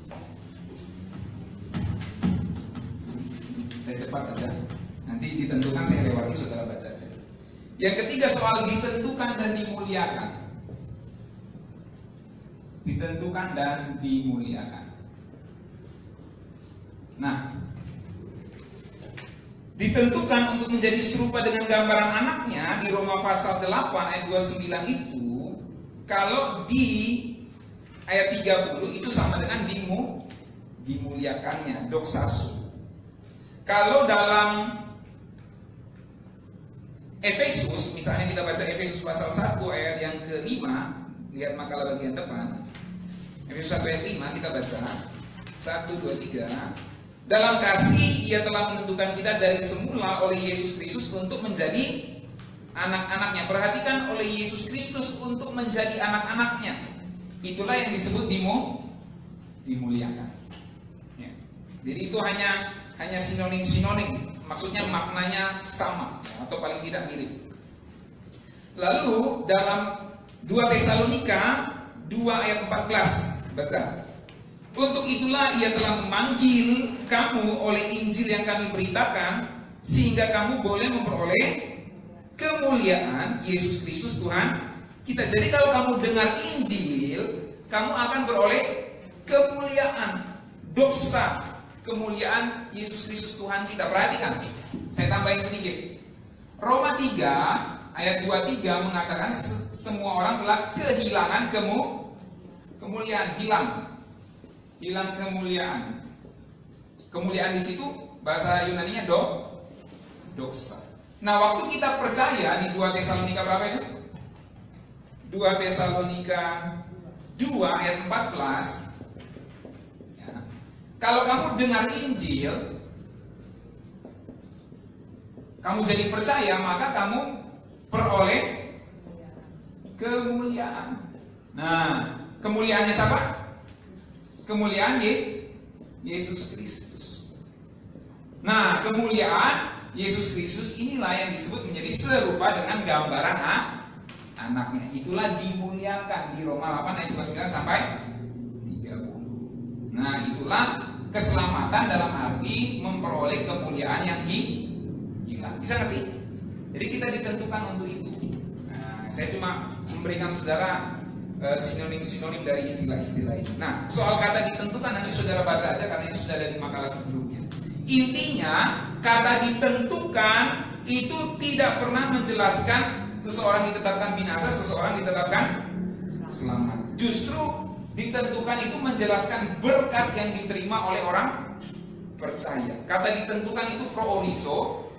Saya cepat aja. Nanti ditentukan saya lewati, saudara baca aja. Yang ketiga soal ditentukan dan dimuliakan. Ditentukan dan dimuliakan. Nah, ditentukan untuk menjadi serupa dengan gambaran anaknya di Roma pasal delapan ayat dua puluh sembilan itu, kalau di ayat tiga puluh itu sama dengan dimu, dimuliakannya, doxazo. Kalau dalam Efesus, misalnya kita baca Efesus pasal satu ayat yang kelima, lihat makalah bagian depan. Efesus satu ayat lima kita baca. satu, dua, tiga. Dalam kasih ia telah menentukan kita dari semula oleh Yesus Kristus untuk menjadi anak-anaknya. Perhatikan, oleh Yesus Kristus untuk menjadi anak-anaknya. Itulah yang disebut dimu, dimuliakan. Ya. Jadi itu hanya hanya sinonim-sinonim. Maksudnya maknanya sama, ya, atau paling tidak mirip. Lalu dalam dua Tesalonika dua ayat empat belas baca. Untuk itulah ia telah memanggil kamu oleh Injil yang kami beritakan, sehingga kamu boleh memperoleh kemuliaan Yesus Kristus Tuhan kita. Jadi kalau kamu dengar Injil, kamu akan beroleh kemuliaan, dosa, kemuliaan Yesus Kristus Tuhan kita. Perhatikan, saya tambahin sedikit. Roma tiga ayat dua puluh tiga mengatakan semua orang telah kehilangan kemu, kemuliaan, hilang. Hilang kemuliaan. Kemuliaan di situ bahasa Yunaninya do, doxa. Nah, waktu kita percaya di dua Tesalonika berapa itu? dua Tesalonika dua ayat empat belas. Ya. Kalau kamu dengar Injil, kamu jadi percaya, maka kamu peroleh kemuliaan. Nah, kemuliaannya siapa? Kemuliaan Yesus Kristus. Nah, kemuliaan Yesus Kristus inilah yang disebut menjadi serupa dengan gambaran anaknya. Itulah dimuliakan di Roma delapan ayat dua puluh sembilan sampai tiga puluh. Nah, itulah keselamatan dalam arti memperoleh kemuliaan yang hilang. Bisa ngerti? Jadi kita ditentukan untuk itu. Nah, saya cuma memberikan saudara sinonim-sinonim dari istilah-istilah itu. Nah, soal kata ditentukan nanti saudara baca aja karena itu sudah ada di makalah sebelumnya. Intinya, kata ditentukan itu tidak pernah menjelaskan seseorang ditetapkan binasa, seseorang ditetapkan selamat. Justru ditentukan itu menjelaskan berkat yang diterima oleh orang percaya. Kata ditentukan itu proorizo,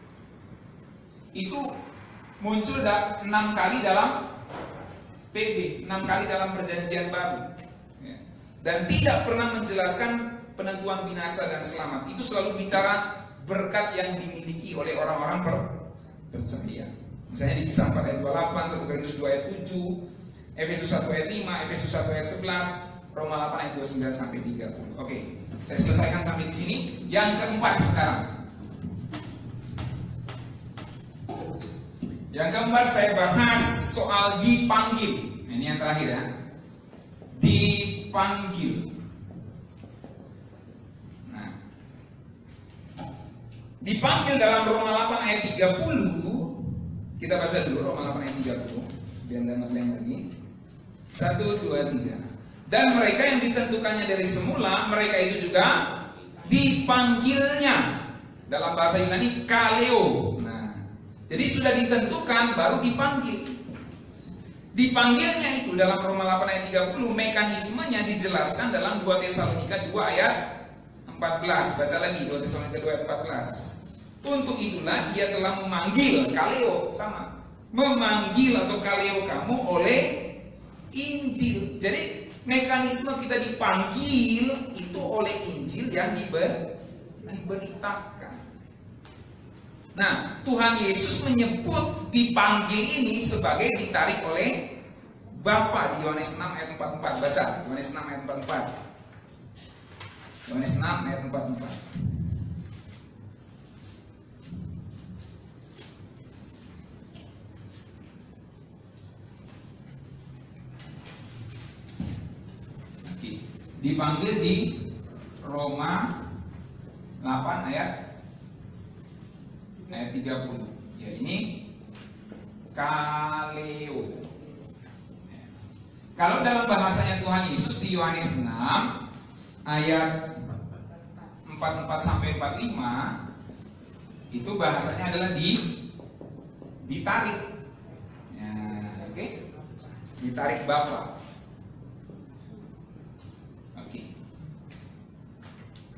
itu muncul enam kali dalam P B, enam kali dalam perjanjian baru, ya. Dan tidak pernah menjelaskan penentuan binasa dan selamat. Itu selalu bicara berkat yang dimiliki oleh orang-orang per percaya. Misalnya di Kisah empat ayat dua puluh delapan, satu Korintus dua ayat tujuh, Efesus satu ayat lima, Efesus satu ayat sebelas, Roma delapan ayat dua puluh sembilan sampai tiga puluh. Oke, saya selesaikan sampai di sini. Yang keempat sekarang. Yang keempat saya bahas soal dipanggil. Nah, ini yang terakhir ya. Dipanggil. Nah, dipanggil dalam Roma delapan ayat tiga puluh. Kita baca dulu Roma delapan ayat tiga puluh. Biar nggak ngeblank lagi. Satu, dua, tiga. Dan mereka yang ditentukannya dari semula, mereka itu juga dipanggilnya. Dalam bahasa Yunani kaleo. Jadi sudah ditentukan baru dipanggil. Dipanggilnya itu dalam Roma delapan ayat tiga puluh, mekanismenya dijelaskan dalam dua Tesalonika dua ayat empat belas. Baca lagi dua Tesalonika dua ayat empat belas. Untuk itulah ia telah memanggil, kaleo sama. Memanggil atau kaleo kamu oleh Injil. Jadi mekanisme kita dipanggil itu oleh Injil yang diber, diberitakan. Nah, Tuhan Yesus menyebut dipanggil ini sebagai ditarik oleh Bapa di Yohanes enam ayat empat puluh empat. Baca Yohanes enam ayat empat puluh empat. Yohanes enam ayat empat puluh empat. Oke. Dipanggil di Roma delapan ayat ayat tiga puluh. Ya, ini kaleo. Kalau dalam bahasanya Tuhan Yesus di Yohanes enam ayat empat puluh empat sampai empat puluh lima itu bahasanya adalah di ditarik. Ya, oke. Okay? Ditarik Bapa. Oke. Okay.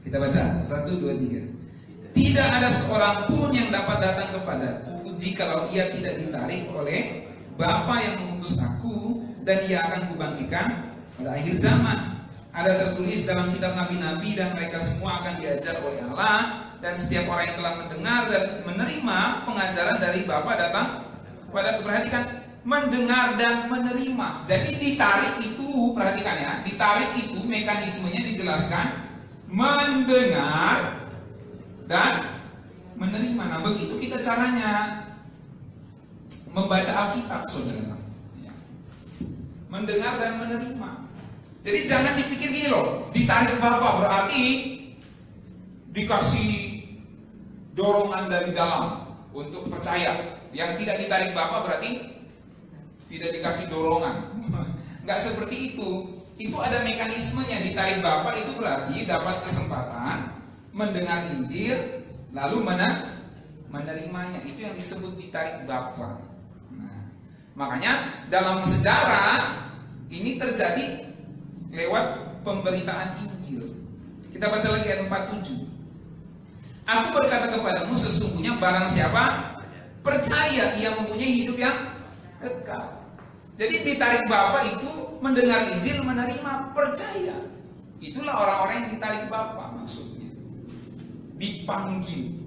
Kita baca, satu, dua, tiga. Tidak ada seorang pun yang dapat datang kepadaku jikalau ia tidak ditarik oleh Bapa yang mengutus aku, dan ia akan kubangkitkan pada akhir zaman. Ada tertulis dalam kitab nabi-nabi, dan mereka semua akan diajar oleh Allah, dan setiap orang yang telah mendengar dan menerima pengajaran dari Bapa datang kepada aku. Perhatikan, mendengar dan menerima. Jadi ditarik itu, perhatikan ya, ditarik itu mekanismenya dijelaskan, mendengar dan menerima. Nah, begitu kita caranya membaca Alkitab, saudara. Ya. Mendengar dan menerima. Jadi jangan dipikir gini loh, ditarik Bapa berarti dikasih dorongan dari dalam untuk percaya. Yang tidak ditarik Bapa berarti tidak dikasih dorongan. Nggak seperti itu. Itu ada mekanismenya. Ditarik Bapa itu berarti dapat kesempatan mendengar Injil, lalu mana menerimanya. Itu yang disebut ditarik Bapa. Nah, makanya dalam sejarah ini terjadi lewat pemberitaan Injil. Kita baca lagi ayat empat puluh tujuh. Aku berkata kepadamu, sesungguhnya barang siapa percaya, ia mempunyai hidup yang kekal. Jadi ditarik Bapa itu mendengar Injil, menerima, percaya. Itulah orang-orang yang ditarik Bapa maksudnya. Dipanggil.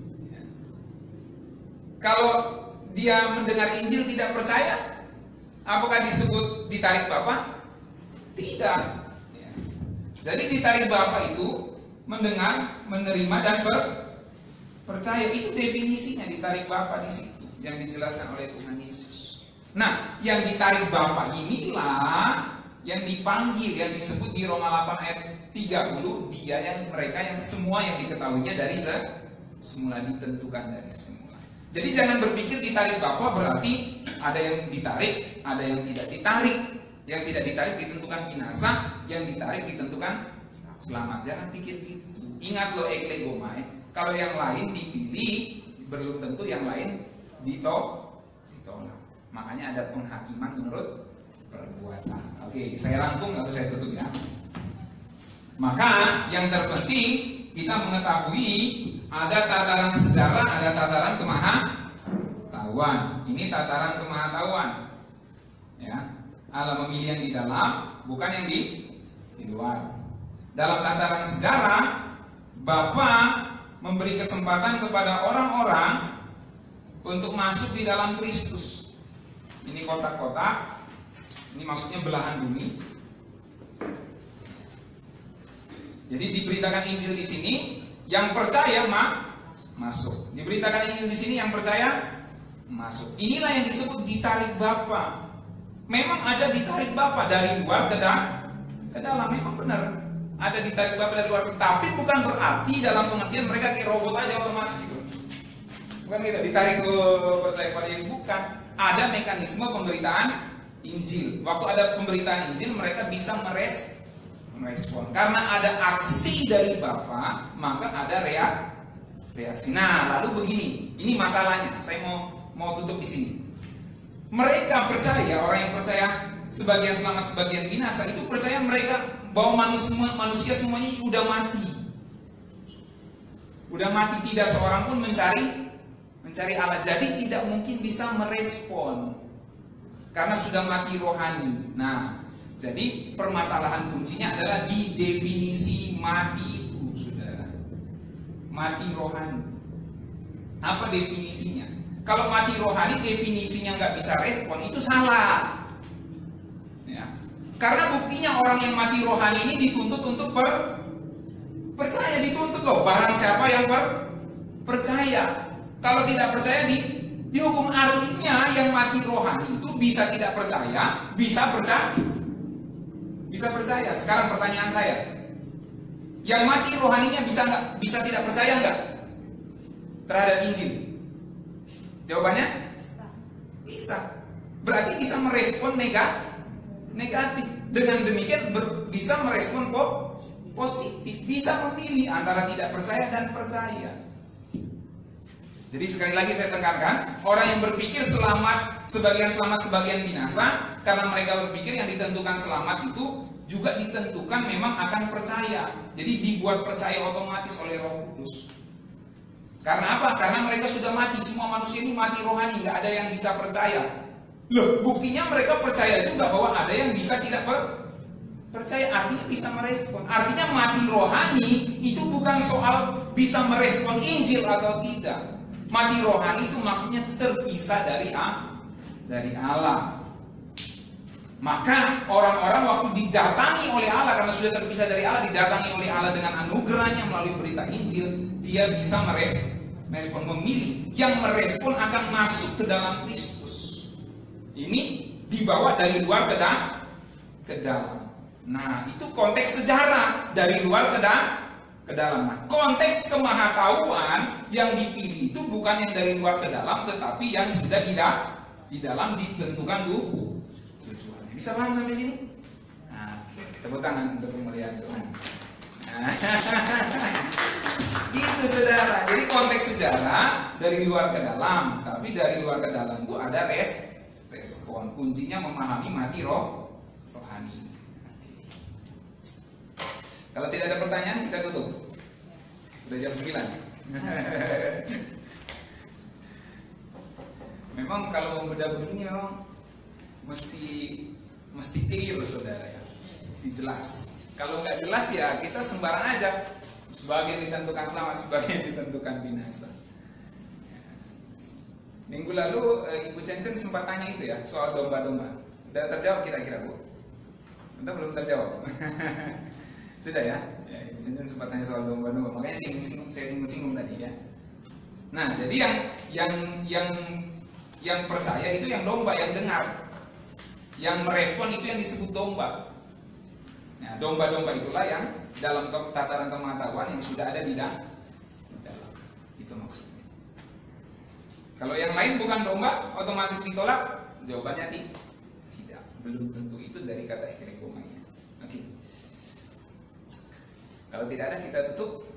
Kalau dia mendengar Injil tidak percaya, apakah disebut ditarik Bapa? Tidak. Jadi ditarik Bapa itu mendengar, menerima, dan ber percaya. Itu definisinya ditarik Bapa di situ yang dijelaskan oleh Tuhan Yesus. Nah, yang ditarik Bapa inilah yang dipanggil, yang disebut di Roma delapan ayat tiga puluh, dia yang mereka yang semua yang diketahuinya dari se semula, ditentukan dari semula. Jadi jangan berpikir ditarik Bapa berarti ada yang ditarik, ada yang tidak ditarik. Yang tidak ditarik ditentukan binasa, yang ditarik ditentukan selamat. Jangan pikir gitu. Ingat lo eklegomai, kalau yang lain dipilih, belum tentu yang lain ditolak. Makanya ada penghakiman menurut perbuatan. Oke, saya rangkum lalu saya tutup ya. Maka yang terpenting kita mengetahui ada tataran sejarah, ada tataran kemahatauan. Ini tataran kemahatauan. Ya. Allah memilih yang di dalam, bukan yang di, di luar. Dalam tataran sejarah, Bapa memberi kesempatan kepada orang-orang untuk masuk di dalam Kristus. Ini kotak-kotak, ini maksudnya belahan bumi. Jadi diberitakan Injil di sini, yang percaya ma, masuk. Diberitakan Injil di sini, yang percaya masuk. Inilah yang disebut ditarik Bapa. Memang ada ditarik Bapa dari luar ke dalam, ke dalam memang benar. Ada ditarik Bapa dari luar, tapi bukan berarti dalam pengertian mereka kayak robot aja otomatis itu. Bukan gitu, ditarik ke percaya pada Yesus, bukan. Ada mekanisme pemberitaan Injil. Waktu ada pemberitaan Injil, mereka bisa meres, merespon. Karena ada aksi dari Bapa, maka ada reak, reaksi. Nah, lalu begini, ini masalahnya. Saya mau mau tutup di sini. Mereka percaya, orang yang percaya sebagian selamat, sebagian binasa, itu percaya mereka bahwa manusia, manusia semuanya udah mati. Udah mati, tidak seorang pun mencari mencari Allah. Jadi tidak mungkin bisa merespon karena sudah mati rohani. Nah, jadi permasalahan kuncinya adalah di definisi mati itu, saudara. Mati rohani. Apa definisinya? Kalau mati rohani definisinya nggak bisa respon, itu salah. Ya. Karena buktinya orang yang mati rohani ini dituntut untuk per, percaya, dituntut loh. Barang siapa yang per, percaya. Kalau tidak percaya di dihukum. Artinya yang mati rohani itu bisa tidak percaya, bisa percaya. Bisa percaya. Sekarang pertanyaan saya, yang mati rohaninya bisa nggak, bisa tidak percaya nggak terhadap Injil? Jawabannya bisa. Bisa. Berarti bisa merespon negatif. Negatif. Dengan demikian ber, bisa merespon po, positif. Bisa memilih antara tidak percaya dan percaya. Jadi sekali lagi saya tekankan, orang yang berpikir selamat, sebagian selamat, sebagian binasa, karena mereka berpikir yang ditentukan selamat itu juga ditentukan memang akan percaya. Jadi dibuat percaya otomatis oleh Roh Kudus. Karena apa? Karena mereka sudah mati. Semua manusia ini mati rohani, nggak ada yang bisa percaya. Loh, buktinya mereka percaya juga bahwa ada yang bisa tidak per percaya, artinya bisa merespon. Artinya mati rohani itu bukan soal bisa merespon Injil atau tidak. Mati rohani itu maksudnya terpisah dari A, dari Allah. Maka orang-orang waktu didatangi oleh Allah, karena sudah terpisah dari Allah, didatangi oleh Allah dengan anugerahnya melalui berita Injil, dia bisa merespon, memilih. Yang merespon akan masuk ke dalam Kristus. Ini dibawa dari luar ke, da ke dalam. Nah, itu konteks sejarah dari luar ke, da ke dalam. Nah, konteks kemahatauan yang dipilih itu bukan yang dari luar ke dalam, tetapi yang sudah di, da di dalam ditentukan tuh tujuannya. Bisa paham sampai sini? Nah, tepuk tangan untuk kemuliaan Tuhan. Nah, gitu saudara. Jadi konteks sejarah dari luar ke dalam, tapi dari luar ke dalam itu ada res respon. Kuncinya memahami mati roh rohani. Kalau tidak ada pertanyaan, kita tutup. Sudah jam sembilan. Memang kalau membedah begini memang mesti mesti clear saudara ya. Mesti jelas. Kalau nggak jelas ya kita sembarang aja. Sebagian ditentukan selamat, sebagian ditentukan binasa. Minggu lalu Ibu Cencen sempat tanya itu ya soal domba-domba. Sudah terjawab kira-kira Bu? Entah belum terjawab. Sudah ya? Ya, Ibu Cencen sempat tanya soal domba-domba. Makanya singgung-singgung, saya singgung-singgung tadi ya. Nah, jadi yang yang yang yang percaya itu yang domba, yang dengar. Yang merespon itu yang disebut domba. Nah, domba-domba itulah yang dalam tataran kemahatauan yang sudah ada di dalam. Itu maksudnya. Kalau yang lain bukan domba, otomatis ditolak? Jawabannya tidak. Belum tentu itu dari kata eklekomai. Oke. Kalau tidak ada kita tutup.